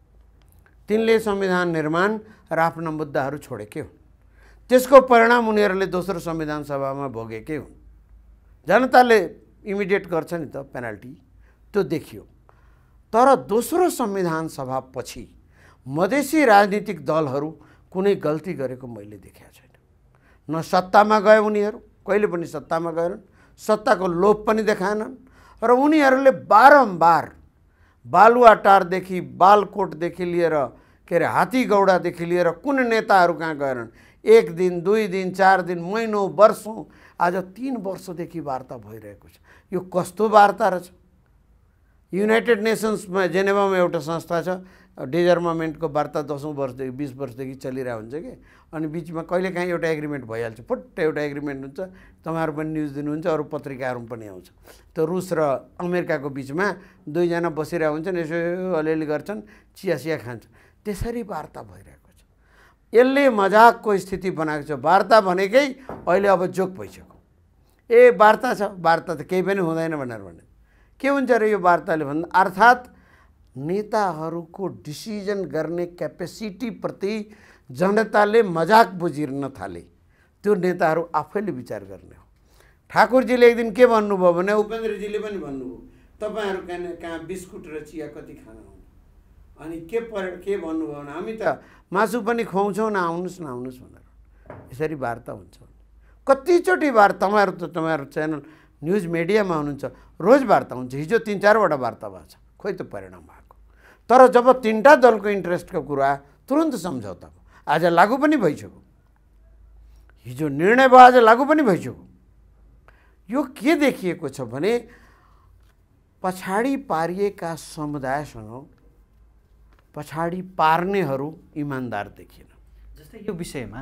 तिनले संविधान निर्माण र आफ्ना मुद्दाहरू छोडेकै हुन्। त्यसको परिणाम उनीहरूले दोस्रो संविधान सभामा भोगेकै हुन्। जनताले इमिडिएट गर्छ नि त पेनाल्टी, त्यो देखियो। तर दोस्रो संविधान सभापछि मधेसी राजनीतिक दलहरू कुनै गल्ती गरेको मैले देखेको छैन। न सत्तामा गए उनीहरू, कहिले पनि सत्तामा गएनन्, सत्ताको लोभ पनि देखाएनन् र उनीहरूले बारम्बार बालुवाटारदेखि बालकोटदेखि लिएर के अरे हात्तीगौडादेखि लिएर कुन नेताहरू कहाँ गएनन्। एक दिन, दुई दिन, चार दिन, महिनौँ, वर्षौँ, आज तीन वर्षदेखि वार्ता भइरहेको छ। यो कस्तो वार्ता रहेछ? युनाइटेड नेसन्समा जेनेभामा एउटा संस्था छ, डिजर्मामेन्टको वार्ता दसौँ वर्षदेखि बिस वर्षदेखि चलिरहेको हुन्छ कि, अनि बिचमा कहिलेकाहीँ एउटा एग्रिमेन्ट भइहाल्छ, फुट्ट एउटा एग्रिमेन्ट हुन्छ। तपाईँहरू पनि न्युज दिनुहुन्छ, अरू पत्रिकाहरू पनि आउँछ। त्यो रुस र अमेरिकाको बिचमा दुईजना बसिरहेको हुन्छन्, यसो अलिअलि गर्छन्, चिया सिया खान्छन्, त्यसरी वार्ता भइरहेको छ। यसले मजाकको स्थिति बनाएको छ। वार्ता भनेकै अहिले अब जोक भइसक्यो। ए वार्ता छ, वार्ता त केही पनि हुँदैन भनेर भने के हुन्छ र यो वार्ताले भन्दा अर्थात् नेताहरूको डिसिजन गर्ने क्यापेसिटीप्रति जनताले मजाक बुझिरहन थाले। त्यो नेताहरू आफैले विचार गर्ने हो। ठाकुरजीले एक दिन के भन्नुभयो भने उपेन्द्रजीले पनि भन्नुभयो, तपाईँहरू कहाँ कहाँ बिस्कुट र चिया कति खाना हुन्, अनि के पर के भन्नुभयो भने हामी त मासु पनि खुवाउँछौँ न, आउनुहोस् न आउनुहोस् भनेर। यसरी वार्ता हुन्छ। कतिचोटि वार्ता तपाईँहरू त तपाईँहरू च्यानल न्युज मिडियामा हुनुहुन्छ, रोज वार्ता हुन्छ। हिजो तिन चारवटा वार्ता भएको छ, खोइ त परिणाम भएको। तर जब तिनवटा दलको इन्ट्रेस्टको कुरा तुरन्त सम्झौता भयो, आज लागू पनि भइसक्यो। हिजो निर्णय भयो, आज लागू पनि भइसक्यो। यो के देखिएको छ भने पछाडि पारिएका समुदायसँग पछाडि पार्नेहरू इमान्दार देखिएन। जस्तै यो विषयमा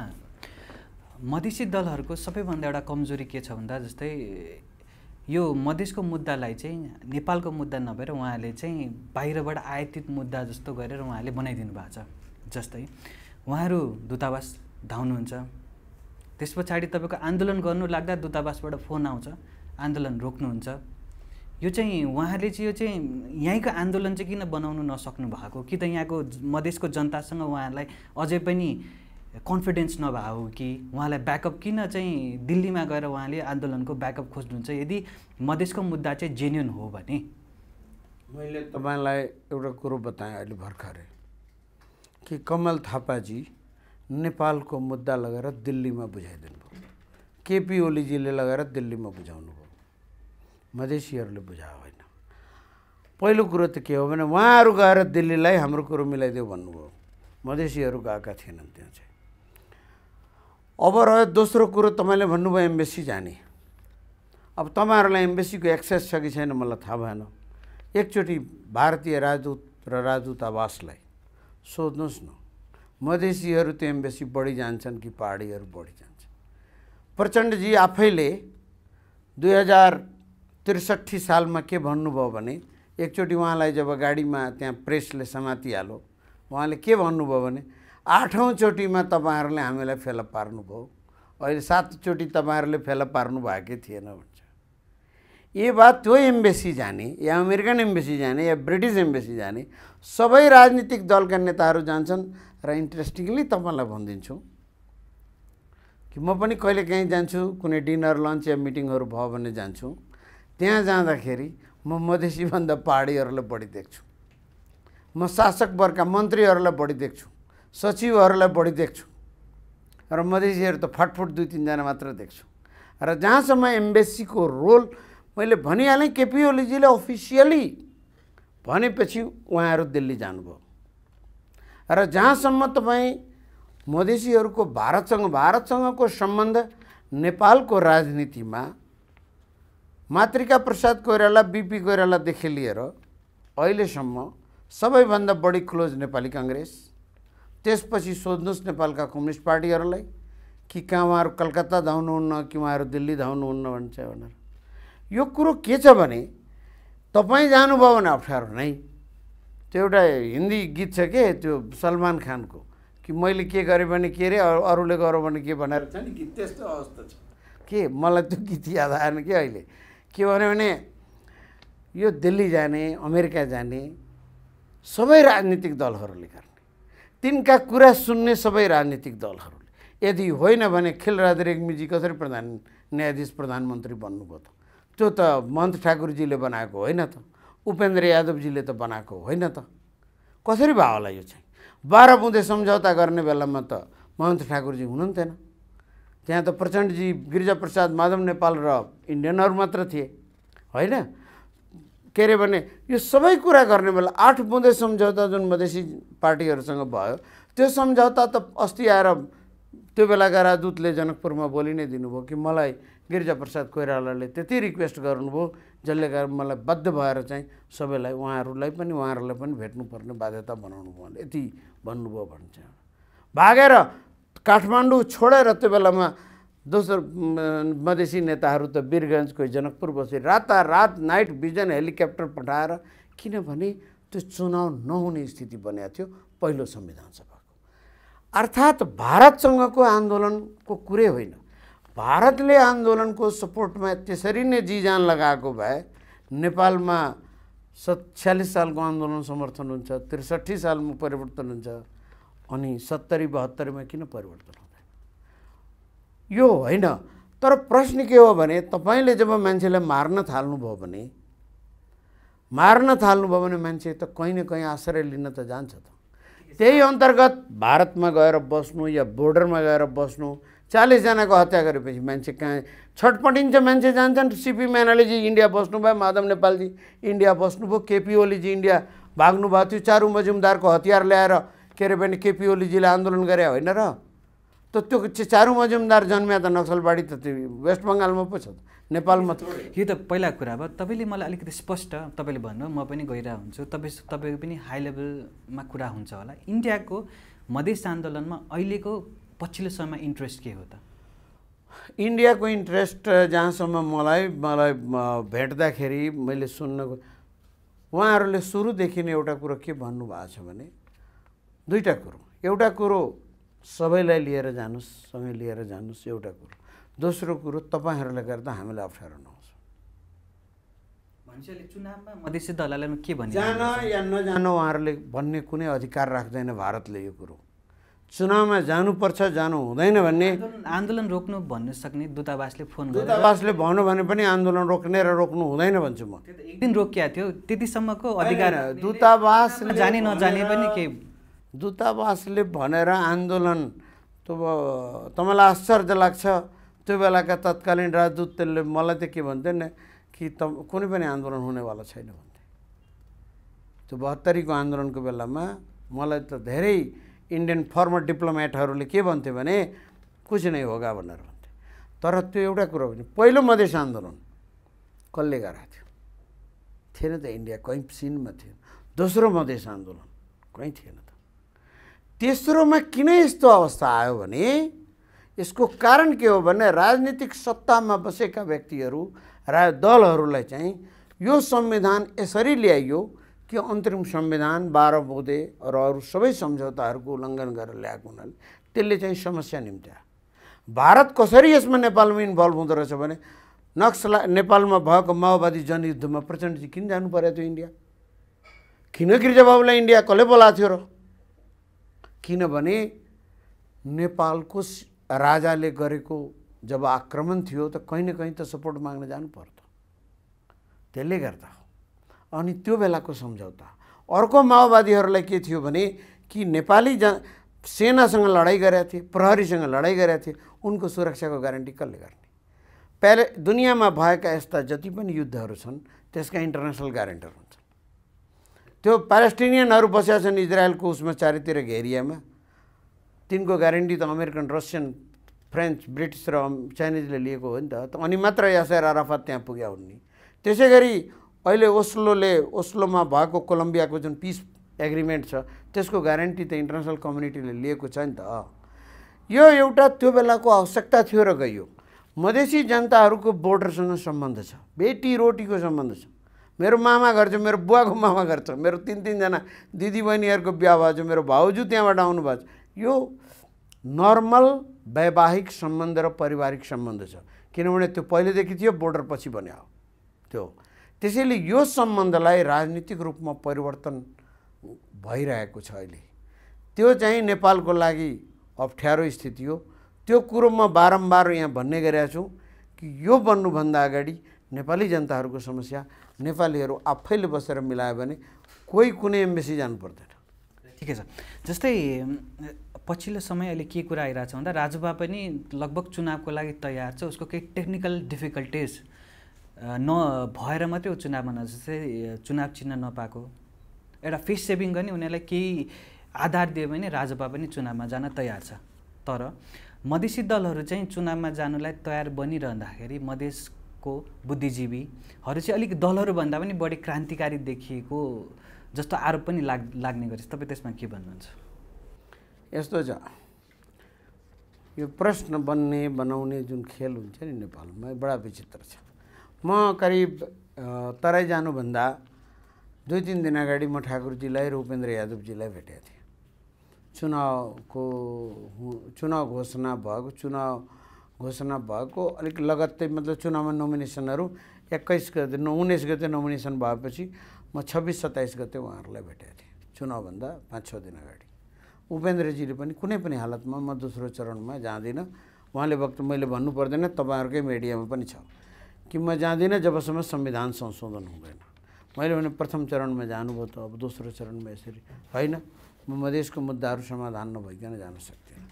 मधेसी दलहरूको सबैभन्दा एउटा कमजोरी के छ भन्दा, जस्तै यो मधेसको मुद्दालाई चाहिँ नेपालको मुद्दा नभएर उहाँले चाहिँ बाहिरबाट आयातित मुद्दा जस्तो गरेर उहाँले बनाइदिनु भएको छ। जस्तै उहाँहरू दूतावास धाउनुहुन्छ, त्यस पछाडि तपाईँको आन्दोलन गर्नु लाग्दा दूतावासबाट फोन आउँछ, आन्दोलन रोक्नुहुन्छ। यो चाहिँ उहाँले चाहिँ यो चाहिँ यहीँको आन्दोलन चाहिँ किन बनाउनु नसक्नु भएको, कि त यहाँको मधेसको जनतासँग उहाँलाई अझै पनि कन्फिडेन्स नभएको कि उहाँलाई ब्याकअप किन चाहिँ दिल्लीमा गएर उहाँले आन्दोलनको ब्याकअप खोज्नुहुन्छ यदि मधेसको मुद्दा चाहिँ जेन्युन हो भने? मैले तपाईँलाई एउटा कुरो बताएँ अहिले भर्खरै कि कमल थापाजी नेपालको मुद्दा लगेर दिल्लीमा बुझाइदिनु भयो, केपी ओलीजीले लगेर दिल्लीमा बुझाउनु भयो, मधेसीहरूले बुझायो होइन। पहिलो कुरो त के हो भने उहाँहरू गएर दिल्लीलाई हाम्रो कुरो मिलाइदेऊ भन्नुभयो, मधेसीहरू गएका थिएनन् त्यहाँ चाहिँ। अब रह्यो दोस्रो कुरो, तपाईँले भन्नुभयो एम्बेसी जाने। अब तपाईँहरूलाई एम्बेसीको एक्सेस छ कि छैन मलाई थाहा भएन। एकचोटि भारतीय राजदूत र राजदूतावासलाई सोध्नुहोस् न, मधेसीहरू त्यो एम्बेसी बढी जान्छन् कि पहाडीहरू बढी जान्छन्? प्रचण्डजी आफैले दुई हजार त्रिसठी सालमा के भन्नुभयो भने, एकचोटि उहाँलाई जब गाडीमा त्यहाँ प्रेसले समातिहाल्यो, उहाँले के भन्नुभयो भने आठौँ चोटिमा तपाईँहरूले हामीलाई फेला पार्नुभयो, अहिले सातचोटि तपाईँहरूले फेला पार्नु भएकै थिएन भन्छ। ये बात त्यो एम्बेसी जाने या अमेरिकन एम्बेसी जाने या ब्रिटिस एम्बेसी जाने सबै राजनीतिक दलका नेताहरू जान्छन्। र इन्ट्रेस्टिङली तपाईँलाई भनिदिन्छु कि म पनि कहिलेकाहीँ जान्छु, कुनै डिनर लन्च या मिटिङहरू भयो भने जान्छु। त्यहाँ जाँदाखेरि म मधेसीभन्दा पहाडीहरूलाई बढी देख्छु, म शासक वर्गका मन्त्रीहरूलाई बढी देख्छु, सचिवहरूलाई बढी देख्छु, र मधेसीहरू त फटफुट दुई तिनजना मात्र देख्छु। र जहाँसम्म एम्बेसीको रोल मैले भनिहालेँ, केपी ओलीजीले अफिसियली भनेपछि उहाँहरू दिल्ली जानुभयो। र जहाँसम्म तपाईँ मधेसीहरूको भारतसँग भारतसँगको सम्बन्ध नेपालको राजनीतिमा मातृका प्रसाद कोइराला, बिपी कोइरालादेखि लिएर अहिलेसम्म सबैभन्दा बढी क्लोज नेपाली काङ्ग्रेस, त्यसपछि सोध्नुहोस् नेपालका कम्युनिस्ट पार्टीहरूलाई कि कहाँ उहाँहरू कलकत्ता धाउनुहुन्न कि उहाँहरू दिल्ली धाउनुहुन्न भन्छ भनेर। यो कुरो के छ भने तपाईँ जानुभयो भने अप्ठ्यारो नै, त्यो एउटा हिन्दी गीत छ के त्यो सलमान खानको कि मैले के गरेँ भने के अरे अरूले गर भने के भनेर छ नि गीत त्यस्तो अवस्था छ के मलाई त्यो गीत याद आएन कि अहिले के भन्यो भने यो दिल्ली जाने अमेरिका जाने सबै राजनीतिक दलहरूले गर्ने तिनका कुरा सुन्ने सबै राजनीतिक दलहरूले यदि होइन भने खिलराज रेग्मीजी कसरी प्रधान न्यायाधीश प्रधानमन्त्री बन्नुभयो त त्यो त महन्त ठाकुरजीले बनाएको होइन त उपेन्द्र यादवजीले त बनाएको होइन त कसरी भयो होला यो चाहिँ बाह्र बुँदे सम्झौता गर्ने बेलामा त महन्त ठाकुरजी हुनुहुन्थेन त्यहाँ त प्रचण्डजी गिरिजाप्रसाद माधव नेपाल र इन्डियनहरू मात्र थिए होइन के अरे भने यो सबै कुरा गर्ने बेला आठ बुँदे सम्झौता जुन मधेसी पार्टीहरूसँग भयो त्यो सम्झौता त अस्ति आएर त्यो बेलाका राजदूतले जनकपुरमा बोलि नै दिनुभयो कि मलाई गिरिजाप्रसाद कोइरालाले त्यति रिक्वेस्ट गर्नुभयो जसले गर्दा मलाई बाध्य भएर चाहिँ सबैलाई उहाँहरूलाई पनि उहाँहरूलाई पनि भेट्नुपर्ने बाध्यता बनाउनु भयो यति भन्नुभयो भन्छ भागेर काठमाडौँ छोडेर त्यो बेलामा दोस्रो मधेसी नेताहरू त वीरगञ्ज कोही जनकपुर बसे रातारात नाइट भिजन हेलिकप्टर पठाएर किनभने त्यो चुनाव नहुने स्थिति बनेको थियो पहिलो संविधान सभाको अर्थात् भारतसँगको आन्दोलनको कुरै होइन भारतले आन्दोलनको सपोर्टमा त्यसरी नै जिजान लगाएको भए नेपालमा सत्तालिस सालको आन्दोलन समर्थन हुन्छ त्रिसठी सालमा परिवर्तन हुन्छ अनि सत्तरी बहत्तरीमा किन परिवर्तन हुँदैन यो होइन तर प्रश्न के हो भने तपाईँले जब मान्छेलाई मार्न थाल्नुभयो भने मार्न थाल्नुभयो भने मान्छे त कहीँ न कहीँ आश्रय लिन त जान्छ त त्यही अन्तर्गत भारतमा गएर बस्नु या बोर्डरमा गएर बस्नु चालीसजनाको हत्या गरेपछि मान्छे कहाँ छटपटिन्छ मान्छे जान्छन् सिपी मेनालीजी इन्डिया बस्नुभयो माधव नेपालजी इन्डिया बस्नुभयो केपी ओलीजी इन्डिया भाग्नु भएको थियो चारु मजुमदारको हतियार ल्याएर के अरे भने केपी ओलीजीले आन्दोलन गरे होइन र त त्यो चारु मजुमदार जन्म्या त नक्सलबाडी त त्यो वेस्ट बङ्गालमा पो छ नेपालमा त यो त पहिला कुरा भयो तपाईँले मलाई अलिकति स्पष्ट तपाईँले भन्नु म पनि गइरहेको हुन्छु तपाईँ तपाईँको पनि हाई लेभलमा कुरा हुन्छ होला इन्डियाको मधेस आन्दोलनमा अहिलेको पछिल्लो समयमा इन्ट्रेस्ट के हो त इन्डियाको इन्ट्रेस्ट जहाँसम्म मलाई मलाई भेट्दाखेरि मैले सुन्नको उहाँहरूले सुरुदेखि नै एउटा कुरो के भन्नुभएको छ भने दुईवटा कुरो एउटा कुरो सबैलाई लिएर जानुस् सँगै लिएर जानुस् एउटा कुरो दोस्रो कुरो तपाईँहरूले गर्दा हामीलाई अप्ठ्यारो नहोस् मान्छेले चुनावमा मधेसी दललाई के भन्ने जान या नजान उहाँहरूले भन्ने कुनै अधिकार राख्दैन भारतले यो कुरो चुनावमा जानुपर्छ जानु हुँदैन भन्ने आन्दोलन रोक्नु भन्न सक्ने दूतावासले फोन गरेर दूतावासले भन्यो भने पनि आन्दोलन रोक्ने र रोक्नु हुँदैन भन्छु म एक दिन रोकिया थियो त्यतिसम्मको अधिकार दूतावासले जाने नजाने पनि के दूतावासले भनेर आन्दोलन त तपाईँलाई आश्चर्य लाग्छ त्यो बेलाका तत्कालीन राजदूतले मलाई त के भन्थेन कि त कुनै पनि आन्दोलन हुनेवाला छैन भन्थे त्यो बहत्तरीको आन्दोलनको बेलामा मलाई त धेरै इन्डियन फर्मर डिप्लोमेटहरूले के भन्थे भने कुछ नै होगा भनेर भन्थे तर त्यो एउटा कुरो भने पहिलो मधेस आन्दोलन कसले गराएको थियो थिएन त इन्डिया कहीँ सिनमा थियो दोस्रो मधेस आन्दोलन कहीँ थिएन त तेस्रोमा किन यस्तो अवस्था आयो भने यसको कारण के हो भने राजनीतिक सत्तामा बसेका व्यक्तिहरू रा दलहरूलाई चाहिँ यो संविधान यसरी ल्याइयो कि अन्तरिम संविधान बाह्र बुँदे र अरू सबै सम्झौताहरूको उल्लङ्घन गरेर ल्याएको हुनाले त्यसले चाहिँ समस्या निम्त्या भारत कसरी यसमा नेपालमा इन्भल्भ हुँदो रहेछ भने नक्सला नेपालमा भएको माओवादी जनयुद्धमा प्रचण्डजी किन जानु पर्यो थियो इन्डिया किन गिरिजाबाबुलाई इन्डिया कसले बोलाएको थियो र किनभने नेपालको राजाले गरेको जब आक्रमण थियो त कहीँ न कहीँ त सपोर्ट माग्न जानु पर्यो त्यसले गर्दा अनि त्यो बेलाको सम्झौता अर्को माओवादीहरूलाई के थियो भने कि नेपाली ज सेनासँग लडाइँ गरेका थिए प्रहरीसँग लडाइँ गरेका थिए उनको सुरक्षाको ग्यारेन्टी कसले गर्ने पहिले दुनियाँमा भएका यस्ता जति पनि युद्धहरू छन् त्यसका इन्टरनेसनल ग्यारेन्टर हुन्छ त्यो प्यालेस्टिनियनहरू बसेका छन् इजरायलको उसमा चारैतिर घेरियामा तिनको ग्यारेन्टी त अमेरिकन रसियन फ्रेन्च ब्रिटिस र चाइनिजले लिएको हो नि त अनि मात्र यासेर अराफत त्यहाँ पुग्या हुन् नि त्यसै गरी अहिले ओस्लोले ओस्लोमा भएको कोलम्बियाको जुन पिस एग्रिमेन्ट छ त्यसको ग्यारेन्टी त इन्टरनेसनल कम्युनिटीले लिएको छ नि त यो एउटा त्यो बेलाको आवश्यकता थियो र गयो मधेसी जनताहरूको बोर्डरसँग सम्बन्ध छ बेटी रोटीको सम्बन्ध छ मेरो मामा घर छ, मेरो बुवाको मामा घर छ, मेरो तिन तिनजना दिदीबहिनीहरूको बिहा भएको छ, मेरो भाउजू त्यहाँबाट आउनुभएको छ। यो नर्मल वैवाहिक सम्बन्ध र पारिवारिक सम्बन्ध छ, किनभने त्यो पहिलेदेखि थियो, बोर्डर पछि बन्यो त्यो। त्यसैले यो सम्बन्धलाई राजनीतिक रूपमा परिवर्तन भइरहेको छ अहिले। त्यो चाहिँ नेपालको लागि अप्ठ्यारो स्थिति हो। त्यो कुरो म बारम्बार यहाँ भन्ने गरेको छु कि यो बन्नुभन्दा अगाडि नेपाली जनताहरूको समस्या नेपालीहरू आफैले बसेर मिलायो भने कोही कुनै एम्बेसी जानु पर्दैन। ठिकै छ। जस्तै पछिल्लो समय अहिले के कुरा आइरहेछ भन्दा राजुबा पनि लगभग चुनावको लागि तयार छ। उसको केही टेक्निकल डिफिकल्टिज न भएर मात्रै ऊ चुनावमा न, जस्तै चुनाव चिन्ह नपाएको, एउटा फेस सेभिङ गर्ने उनीहरूलाई केही आधार दियो भने राजुबा पनि चुनावमा जान तयार छ। तर मधेसी दलहरू चाहिँ चुनावमा जानुलाई तयार बनिरहँदाखेरि मधेसको बुद्धिजीवीहरू चाहिँ अलिक दलहरूभन्दा पनि बढी क्रान्तिकारी देखिएको जस्तो आरोप पनि लाग लाग्ने गरेछ। तपाईँ त्यसमा के भन्नुहुन्छ? यस्तो छ, यो प्रश्न बन्ने बनाउने जुन खेल हुन्छ नि नेपालमा बडा विचित्र छ। म करिब तराई जानुभन्दा दुई तिन दिन अगाडि म ठाकुरजीलाई र उपेन्द्र यादवजीलाई भेटेको थिएँ। चुनावको चुनाव घोषणा भएको चुनाव घोषणा भएको अलिक लगत्तै, मतलब चुनावमा नोमिनेसनहरू एक्काइस गते उन्नाइस गते नोमिनेसन भएपछि म छब्बिस सत्ताइस गते उहाँहरूलाई भेटेको थिएँ, चुनावभन्दा पाँच छ दिन अगाडि। उपेन्द्रजीले पनि कुनै पनि हालतमा म दोस्रो चरणमा जाँदिनँ, उहाँले वक्त मैले भन्नु पर्दैन, तपाईँहरूकै मिडियामा पनि छ कि म जाँदिनँ जबसम्म संविधान संशोधन हुँदैन। मैले भने प्रथम चरणमा जानुभयो त अब दोस्रो चरणमा यसरी होइन, म मधेसको मुद्दाहरू समाधान नभइकन जान सक्दिनँ।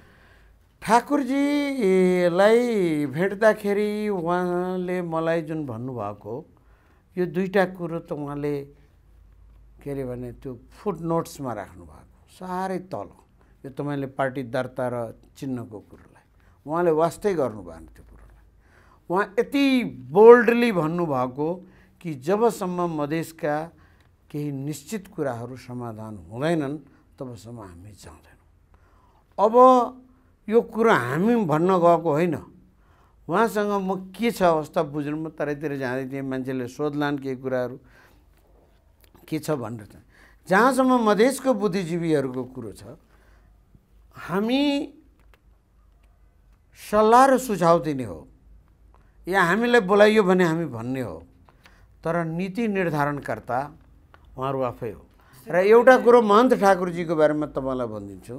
ठाकुरजीलाई भेट्दाखेरि उहाँले मलाई जुन भन्नुभएको यो दुईवटा कुरो त उहाँले के अरे भने त्यो फुट नोट्समा राख्नु भएको साह्रै तल। यो तपाईँले पार्टी दर्ता र चिन्हको कुरोलाई उहाँले वास्तै गर्नु भएन। त्यो कुरोलाई उहाँ यति बोल्डली भन्नुभएको कि जबसम्म मधेसका केही निश्चित कुराहरू समाधान हुँदैनन् तबसम्म हामी जाँदैनौँ। अब यो कुरा हामी भन्न गएको होइन, उहाँसँग म के छ अवस्था बुझ्नु। म तराईतिर जाँदै थिएँ, मान्छेले सोध्लान् केही कुराहरू के छ भनेर। जहाँसम्म मधेसको बुद्धिजीवीहरूको कुरो छ, हामी सल्लाह र सुझाव दिने हो या हामीलाई बोलाइयो भने हामी भन्ने हो, तर नीति निर्धारणकर्ता उहाँहरू आफै हो। र एउटा कुरो महन्त ठाकुरजीको बारेमा तपाईँलाई भनिदिन्छु,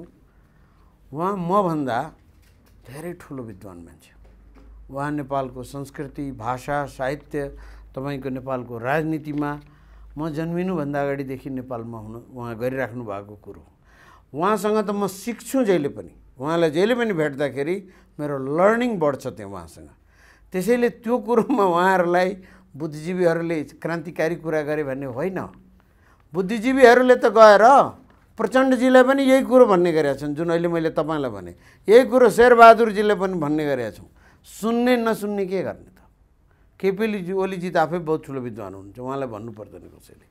उहाँ मभन्दा धेरै ठुलो विद्वान मान्छे। उहाँ नेपालको संस्कृति, भाषा, साहित्य, तपाईँको नेपालको राजनीतिमा म जन्मिनुभन्दा अगाडिदेखि नेपालमा हुनु उहाँ गरिराख्नु भएको कुरो। उहाँसँग त म सिक्छु जहिले पनि, उहाँलाई जहिले पनि भेट्दाखेरि मेरो लर्निङ बढ्छ त्यहाँ उहाँसँग। त्यसैले त्यो कुरोमा उहाँहरूलाई बुद्धिजीवीहरूले क्रान्तिकारी कुरा गरे भन्ने होइन। बुद्धिजीवीहरूले त गएर प्रचण्डजीलाई पनि यही कुरो भन्ने गरेका छन्, जुन अहिले मैले तपाईँलाई भने यही कुरो शेरबहादुरजीले पनि भन्ने गरेका छौँ। सुन्ने नसुन्ने के गर्ने त? केपी ओलीजी त आफै बहुत ठुलो विद्वान हुनुहुन्छ, उहाँलाई भन्नु पर्दैन कसैले।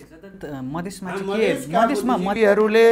मधेसमा मधेसहरूले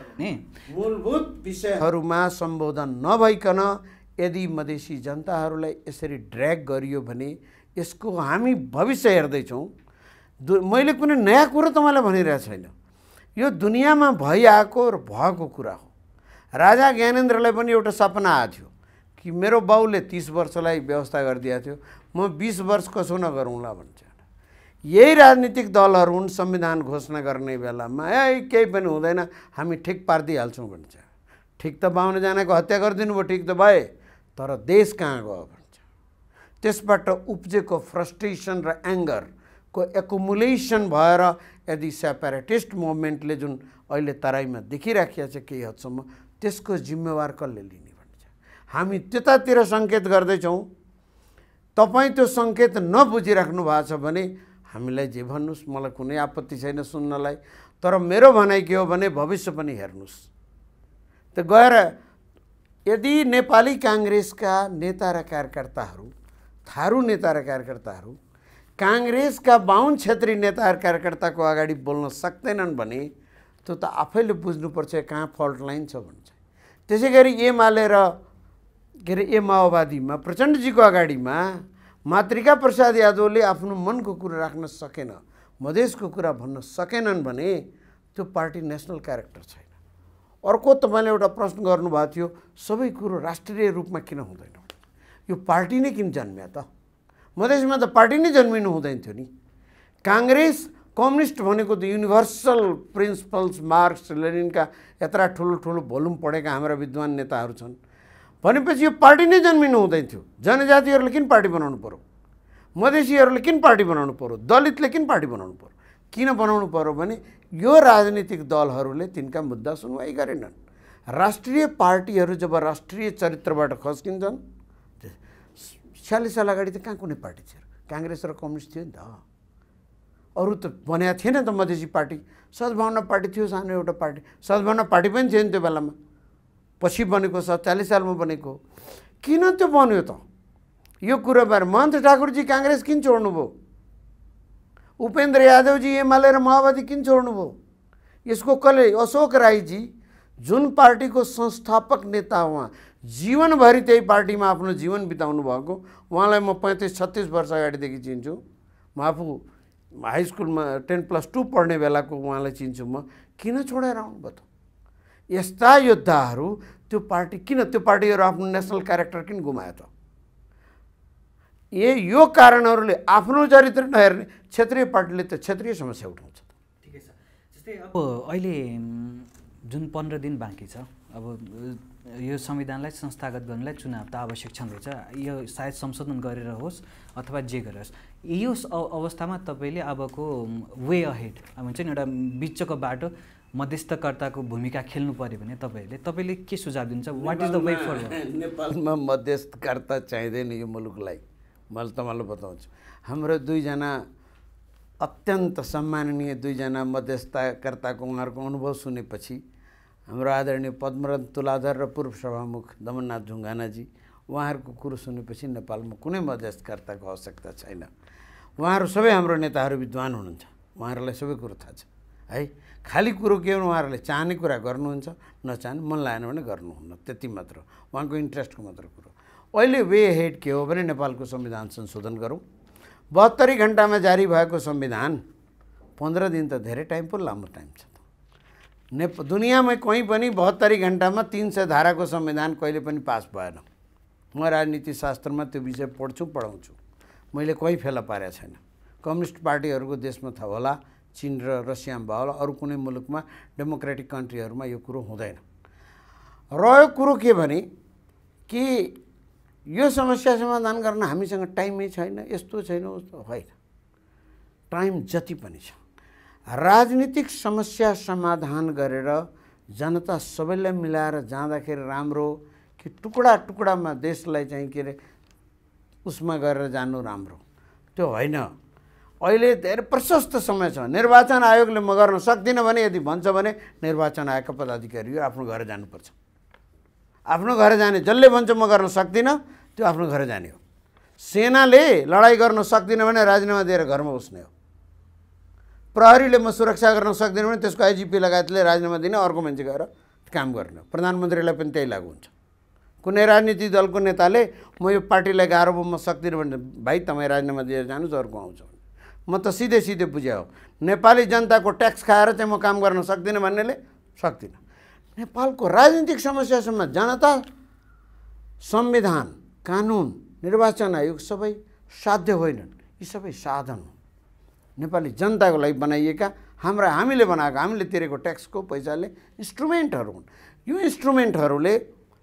मूलभूत विषयहरूमा सम्बोधन नभइकन यदि मधेसी जनताहरूलाई यसरी ड्र्याग गरियो भने यसको हामी भविष्य हेर्दैछौँ। मैले कुनै नयाँ कुरो तपाईँलाई भनिरहेको छैन, यो दुनियाँमा भइआएको र भएको कुरा हो। राजा ज्ञानेन्द्रलाई पनि एउटा सपना आएको थियो कि मेरो बाउले तीस वर्षलाई व्यवस्था गरिदिएको थियो, म बीस वर्ष कसो नगरौँला भन्छ। यही राजनीतिक दलहरू हुन् संविधान घोषणा गर्ने बेलामा ए केही पनि हुँदैन हामी ठिक पारिदिइहाल्छौँ भन्छ। ठिक त बाहुनजनाको हत्या गरिदिनु भयो, ठिक त भए, तर देश कहाँ गयो भन्छ। त्यसबाट उब्जेको फ्रस्ट्रेसन र एङ्गरको एकुमुलेसन भएर यदि सेपारेटिस्ट मुभमेन्टले जुन अहिले तराईमा देखिराखिया छ केही हदसम्म, त्यसको जिम्मेवार कसले लिने भन्छ। हामी त्यतातिर सङ्केत गर्दैछौँ, तपाईँ त्यो सङ्केत नबुझिराख्नु भएको छ भने हामीलाई जे भन्नुहोस्, मलाई कुनै आपत्ति छैन सुन्नलाई। तर मेरो भनाइ के हो भने भविष्य पनि हेर्नुहोस्। त गएर यदि नेपाली काङ्ग्रेसका नेता र कार्यकर्ताहरू, थारू नेता र कार्यकर्ताहरू काङ्ग्रेसका बाहुन क्षेत्रीय नेता र कार्यकर्ताको अगाडि बोल्न सक्दैनन् भने त्यो त आफैले बुझ्नुपर्छ कहाँ फल्ट लाइन छ भन्छ। त्यसै गरी एमाले र के अरे ए माओवादीमा प्रचण्डजीको अगाडिमा मातृका प्रसाद यादवले आफ्नो मनको कुरा राख्न सकेन, मधेसको कुरा भन्न सकेनन् भने त्यो पार्टी नेसनल क्यारेक्टर छैन। अर्को तपाईँले एउटा प्रश्न गर्नुभएको थियो, सबै कुरो राष्ट्रिय रूपमा किन हुँदैन? यो पार्टी नै किन जन्म्या त? मधेसमा त पार्टी नै जन्मिनु हुँदैन थियो नि। काङ्ग्रेस कम्युनिस्ट भनेको त युनिभर्सल प्रिन्सिपल्स मार्क्स लेनिनका यत्रा ठुलो ठुलो भोल्युम पढेका हाम्रा विद्वान नेताहरू छन् भनेपछि यो पार्टी नै जन्मिनु हुँदैन थियो। जनजातिहरूले किन पार्टी बनाउनु पर्यो? मधेसीहरूले किन पार्टी बनाउनु पर्यो? दलितले किन पार्टी बनाउनु पर्यो? किन बनाउनु पर्यो भने यो राजनीतिक दलहरूले तिनका मुद्दा सुनवाई गरेनन्। राष्ट्रिय पार्टीहरू जब राष्ट्रिय चरित्रबाट खस्किन्छन्, छयालिस साल अगाडि त कहाँ कुनै पार्टी थियो? काङ्ग्रेस र कम्युनिस्ट थियो नि त। अरू त बनाएको थिएन त मधेसी पार्टी। सद्भावना पार्टी थियो, सानो एउटा पार्टी। सद्भावना पार्टी पनि थियो नि त्यो बेलामा, पछि बनेको, सत्तालिस सालमा बनेको। किन त्यो बन्यो त? यो कुराबारे महन्त ठाकुरजी काङ्ग्रेस किन छोड्नुभयो? उपेन्द्र यादवजी एमाले र माओवादी किन छोड्नुभयो? यसको कसले? अशोक राईजी जुन पार्टीको संस्थापक नेता, उहाँ जीवनभरि त्यही पार्टीमा आफ्नो जीवन बिताउनु भएको, उहाँलाई म पैँतिस छत्तिस वर्ष अगाडिदेखि चिन्छु। म आफू हाई स्कुलमा टेन प्लस टू पढ्ने बेलाको उहाँलाई चिन्छु। म किन छोडेर आउनुभयो त? यस्ता योद्धाहरू त्यो पार्टी किन, त्यो पार्टीहरू आफ्नो नेसनल क्यारेक्टर किन गुमायो त? ए यो कारणहरूले आफ्नो चरित्र नहेर्ने क्षेत्रीय पार्टीले त क्षेत्रीय समस्या उठाउँछ। ठिकै छ। जस्तै अब अहिले जुन पन्ध्र दिन बाँकी छ, अब यो संविधानलाई संस्थागत गर्नलाई चुनाव त आवश्यक छँदैछ। यो सायद संशोधन गरेर होस् अथवा जे गरेर होस्, यो अवस्थामा तपाईँले अबको वे अहेड हुन्छ नि, एउटा बिचको बाटो मध्यस्थकर्ताको भूमिका खेल्नु पऱ्यो भने तपाईँहरूले तपाईँले के सुझाव दिन्छ? What is the way forward? नेपालमा मध्यस्थकर्ता चाहिँदैन यो मुलुकलाई। मैले तपाईँलाई बताउँछु, हाम्रो दुईजना अत्यन्त सम्माननीय दुईजना मध्यस्थकर्ताको उहाँहरूको अनुभव सुनेपछि हाम्रो आदरणीय पद्मरत्न तुलाधर र पूर्व सभामुख दमननाथ ढुङ्गानाजी, उहाँहरूको कुरो सुनेपछि नेपालमा कुनै मध्यस्थकर्ताको आवश्यकता छैन। उहाँहरू सबै हाम्रो नेताहरू विद्वान हुनुहुन्छ, उहाँहरूलाई सबै कुरो थाहा छ है। खाली कुरो के हो, उहाँहरूले चाहने कुरा गर्नुहुन्छ, नचाहने मन लागेन भने गर्नुहुन्न, त्यति मात्र, उहाँको इन्ट्रेस्टको मात्र कुरो। अहिले वे हेड के हो भने नेपालको संविधान संशोधन गरौँ। बहत्तरी घन्टामा जारी भएको संविधान पन्ध्र दिन त धेरै टाइम पो लामो टाइम छ। नेप दुनियाँमा कहीँ पनि बहत्तरी घन्टामा तीन सय धाराको संविधान कहिले पनि पास भएन। म राजनीति शास्त्रमा त्यो विषय पढ्छु पढाउँछु, मैले कहीँ फेला पारेको छैन। कम्युनिस्ट पार्टीहरूको देशमा था होला, चीन र रसियामा भयो होला, अरू कुनै मुलुकमा डेमोक्रेटिक कन्ट्रीहरूमा यो कुरो हुँदैन। रह्यो कुरो के भने कि यो समस्या समाधान गर्न हामीसँग टाइमै छैन, यस्तो छैन उस्तो होइन। टाइम जति पनि छ, राजनीतिक समस्या समाधान गरेर जनता सबैलाई मिलाएर जाँदाखेरि राम्रो कि टुक्डा टुक्डामा देशलाई चाहिँ के अरे उसमा गरेर जानु राम्रो? त्यो होइन। अहिले धेरै प्रशस्त समय छ। निर्वाचन आयोगले म गर्न सक्दिनँ भने यदि भन्छ भने निर्वाचन आयोगका पदाधिकारीहरू आफ्नो घर जानुपर्छ। आफ्नो घर जाने, जसले भन्छ म गर्न सक्दिनँ त्यो आफ्नो घर जाने हो। सेनाले लडाइँ गर्न सक्दिनँ भने राजीनामा दिएर घरमा बस्ने हो। प्रहरीले म सुरक्षा गर्न सक्दिनँ भने त्यसको आइजिपी लगायतले राजीनामा दिने, अर्को मान्छे गएर काम गर्ने हो। प्रधानमन्त्रीलाई पनि त्यही लागु हुन्छ। कुनै राजनीतिक दलको नेताले म यो पार्टीलाई गाह्रो म सक्दिनँ भने भाइ तपाईँ राजीनामा दिएर जानुहोस्, अर्को आउँछ। म त सिधै सिधै बुझ्या हो। नेपाली जनताको ट्याक्स खाएर चाहिँ म काम गर्न सक्दिनँ भन्नेले सक्दिनँ। नेपालको राजनीतिक समस्यासम्म जनता, संविधान, कानुन, निर्वाचन आयोग सबै साध्य होइनन्। यी सबै साधन हुन्, नेपाली जनताको लागि बनाइएका, हाम्रा हामीले बनाएको, हामीले तिरेको ट्याक्सको पैसाले इन्स्ट्रुमेन्टहरू हुन्। यो इन्स्ट्रुमेन्टहरूले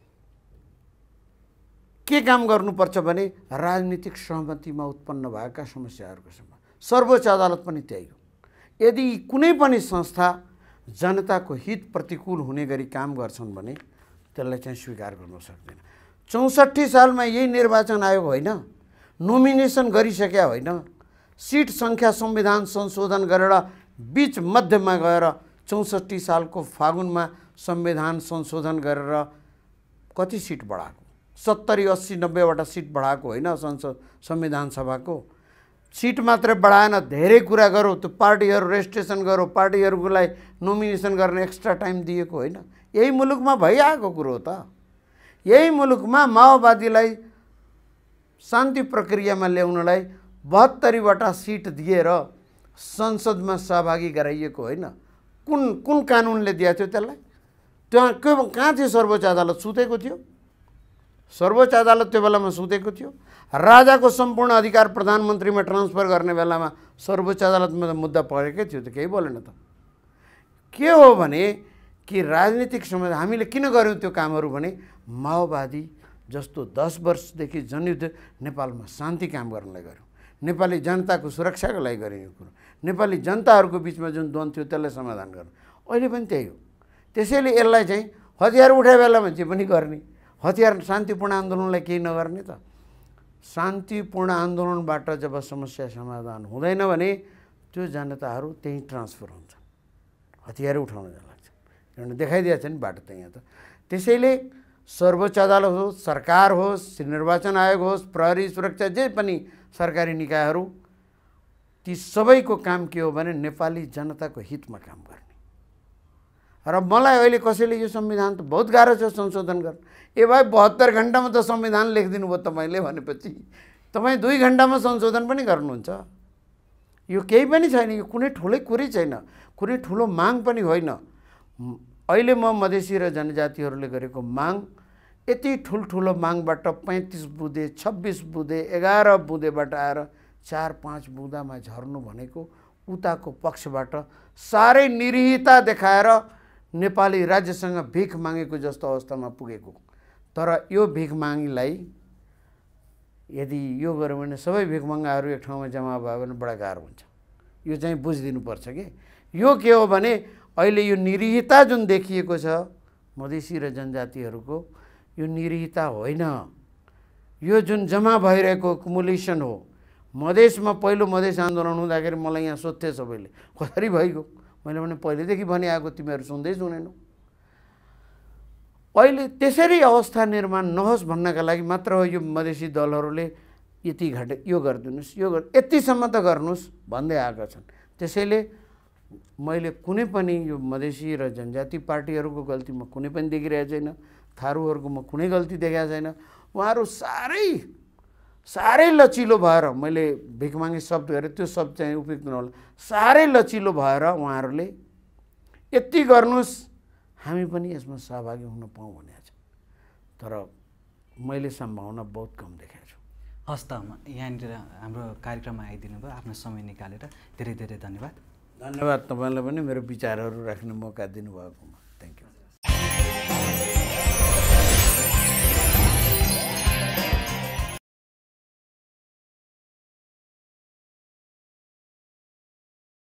के काम गर्नुपर्छ भने राजनीतिक सहमतिमा उत्पन्न भएका समस्याहरूको समाधान। सर्वोच्च अदालत पनि त्यही हो। यदि कुनै पनि संस्था जनताको हित प्रतिकूल हुने गरी काम गर्छन् भने त्यसलाई चाहिँ स्वीकार गर्न सक्दैन। चौसठी सालमा यही निर्वाचन आयोग होइन, नोमिनेसन गरिसक्या होइन, सिट सङ्ख्या संविधान संशोधन गरेर बिच मध्यमा गएर चौसठी सालको फागुनमा संविधान संशोधन गरेर कति सिट बढाएको? सत्तरी अस्सी नब्बेवटा सिट बढाएको होइन संसद संविधान सभाको? सिट मात्रै बढाएन, धेरै कुरा गरौँ, त्यो पार्टीहरू रेजिस्ट्रेसन गरौँ, पार्टीहरूलाई नोमिनेसन गर्ने एक्स्ट्रा टाइम दिएको होइन। यही मुलुकमा भइआएको कुरो हो त। यही मुलुकमा माओवादीलाई शान्ति प्रक्रियामा ल्याउनलाई बहत्तरीवटा सिट दिएर संसदमा सहभागी गराइएको होइन। कुन कुन कानुनले दिएको थियो त्यसलाई? त्यहाँ के कहाँ थियो? सर्वोच्च अदालत सुतेको थियो। सर्वोच्च अदालत त्यो बेलामा सुतेको थियो। राजाको सम्पूर्ण अधिकार प्रधानमन्त्रीमा ट्रान्सफर गर्ने बेलामा सर्वोच्च अदालतमा त मुद्दा परेकै थियो, त केही बोलेन त। के हो भने कि राजनीतिक समय हामीले किन गर्यौँ त्यो कामहरू भने माओवादी जस्तो दस वर्षदेखि जनयुद्ध नेपालमा शान्ति काम गर्नलाई गर्यौँ, नेपाली जनताको सुरक्षाको लागि गरिने कुरो, नेपाली जनताहरूको बिचमा जुन द्वन्द्व थियो त्यसलाई समाधान गर्नु। अहिले पनि त्यही हो। त्यसैले यसलाई चाहिँ हतियार उठाए बेलामा जे पनि गर्ने, हतियार शान्तिपूर्ण आन्दोलनलाई केही नगर्ने त। शान्तिपूर्ण आन्दोलनबाट जब समस्या समाधान हुँदैन भने त्यो जनताहरू त्यहीँ ट्रान्सफर हुन्छ, हतियार उठाउन लाग्छ। किनभने देखाइदिएको छ नि बाटो त यहाँ त। त्यसैले सर्वोच्च अदालत होस्, सरकार होस्, निर्वाचन आयोग होस्, प्रहरी सुरक्षा जे पनि सरकारी निकायहरू, ती सबैको काम के हो भने नेपाली जनताको हितमा काम गर्ने। र मलाई अहिले कसैले यो संविधान त बहुत गाह्रो छ संशोधन गर्न, ए भाइ बहत्तर घन्टामा त संविधान लेखिदिनु भयो तपाईँले भनेपछि तपाईँ दुई घन्टामा संशोधन पनि गर्नुहुन्छ। यो केही पनि छैन, यो कुनै ठुलै कुरै छैन, कुनै ठुलो माग पनि होइन। अहिले म मधेसी र जनजातिहरूले गरेको माग यति ठुल्ठुलो मागबाट पैँतिस बुँदे, छब्बिस बुँदे, एघार बुँदेबाट आएर चार पाँच बुँदामा झर्नु भनेको उताको पक्षबाट साह्रै निरीहता देखाएर नेपाली राज्यसँग भिख मागेको जस्तो अवस्थामा पुगेको। तर यो भिख मागीलाई यदि यो गर्यो भने सबै भिखमङ्गाहरू एक ठाउँमा जम्मा भयो भने बडा गाह्रो हुन्छ। यो चाहिँ बुझिदिनुपर्छ कि यो के हो भने अहिले यो निरीहता जुन देखिएको छ मधेसी र जनजातिहरूको, यो निरीहता होइन, यो जुन जम्मा भइरहेको कुमुलेसन हो। मधेसमा पहिलो मधेस आन्दोलन हुँदाखेरि मलाई यहाँ सोध्थे सबैले कसरी भइगयो, मैले भने पहिलेदेखि भनिआएको तिमीहरू सुन्दै सुनेनौ। अहिले त्यसरी अवस्था निर्माण नहोस् भन्नका लागि मात्र हो यो मधेसी दलहरूले यति घटे यो गरिदिनुहोस्, यो गर् यतिसम्म त गर्नुहोस् भन्दै आएका छन्। त्यसैले मैले कुनै पनि यो मधेसी र जनजाति पार्टीहरूको गल्ती म कुनै पनि देखिरहेको छैन, थारूहरूको म कुनै गल्ती देखाएको छैन। उहाँहरू साह्रै साह्रै लचिलो भएर, मैले भिखमागी शब्द गरेँ त्यो शब्द चाहिँ उपयुक्त नहोला, साह्रै लचिलो भएर उहाँहरूले यति गर्नुहोस् हामी पनि यसमा सहभागी हुन पाऊँ भनेको छ। तर मैले सम्भावना बहुत कम देखेको छु। हस् त, यहाँनिर हाम्रो कार्यक्रममा आइदिनु भयो, आफ्नो समय निकालेर धेरै धेरै धन्यवाद। धन्यवाद तपाईँलाई पनि मेरो विचारहरू राख्ने मौका दिनुभएकोमा। Thank you.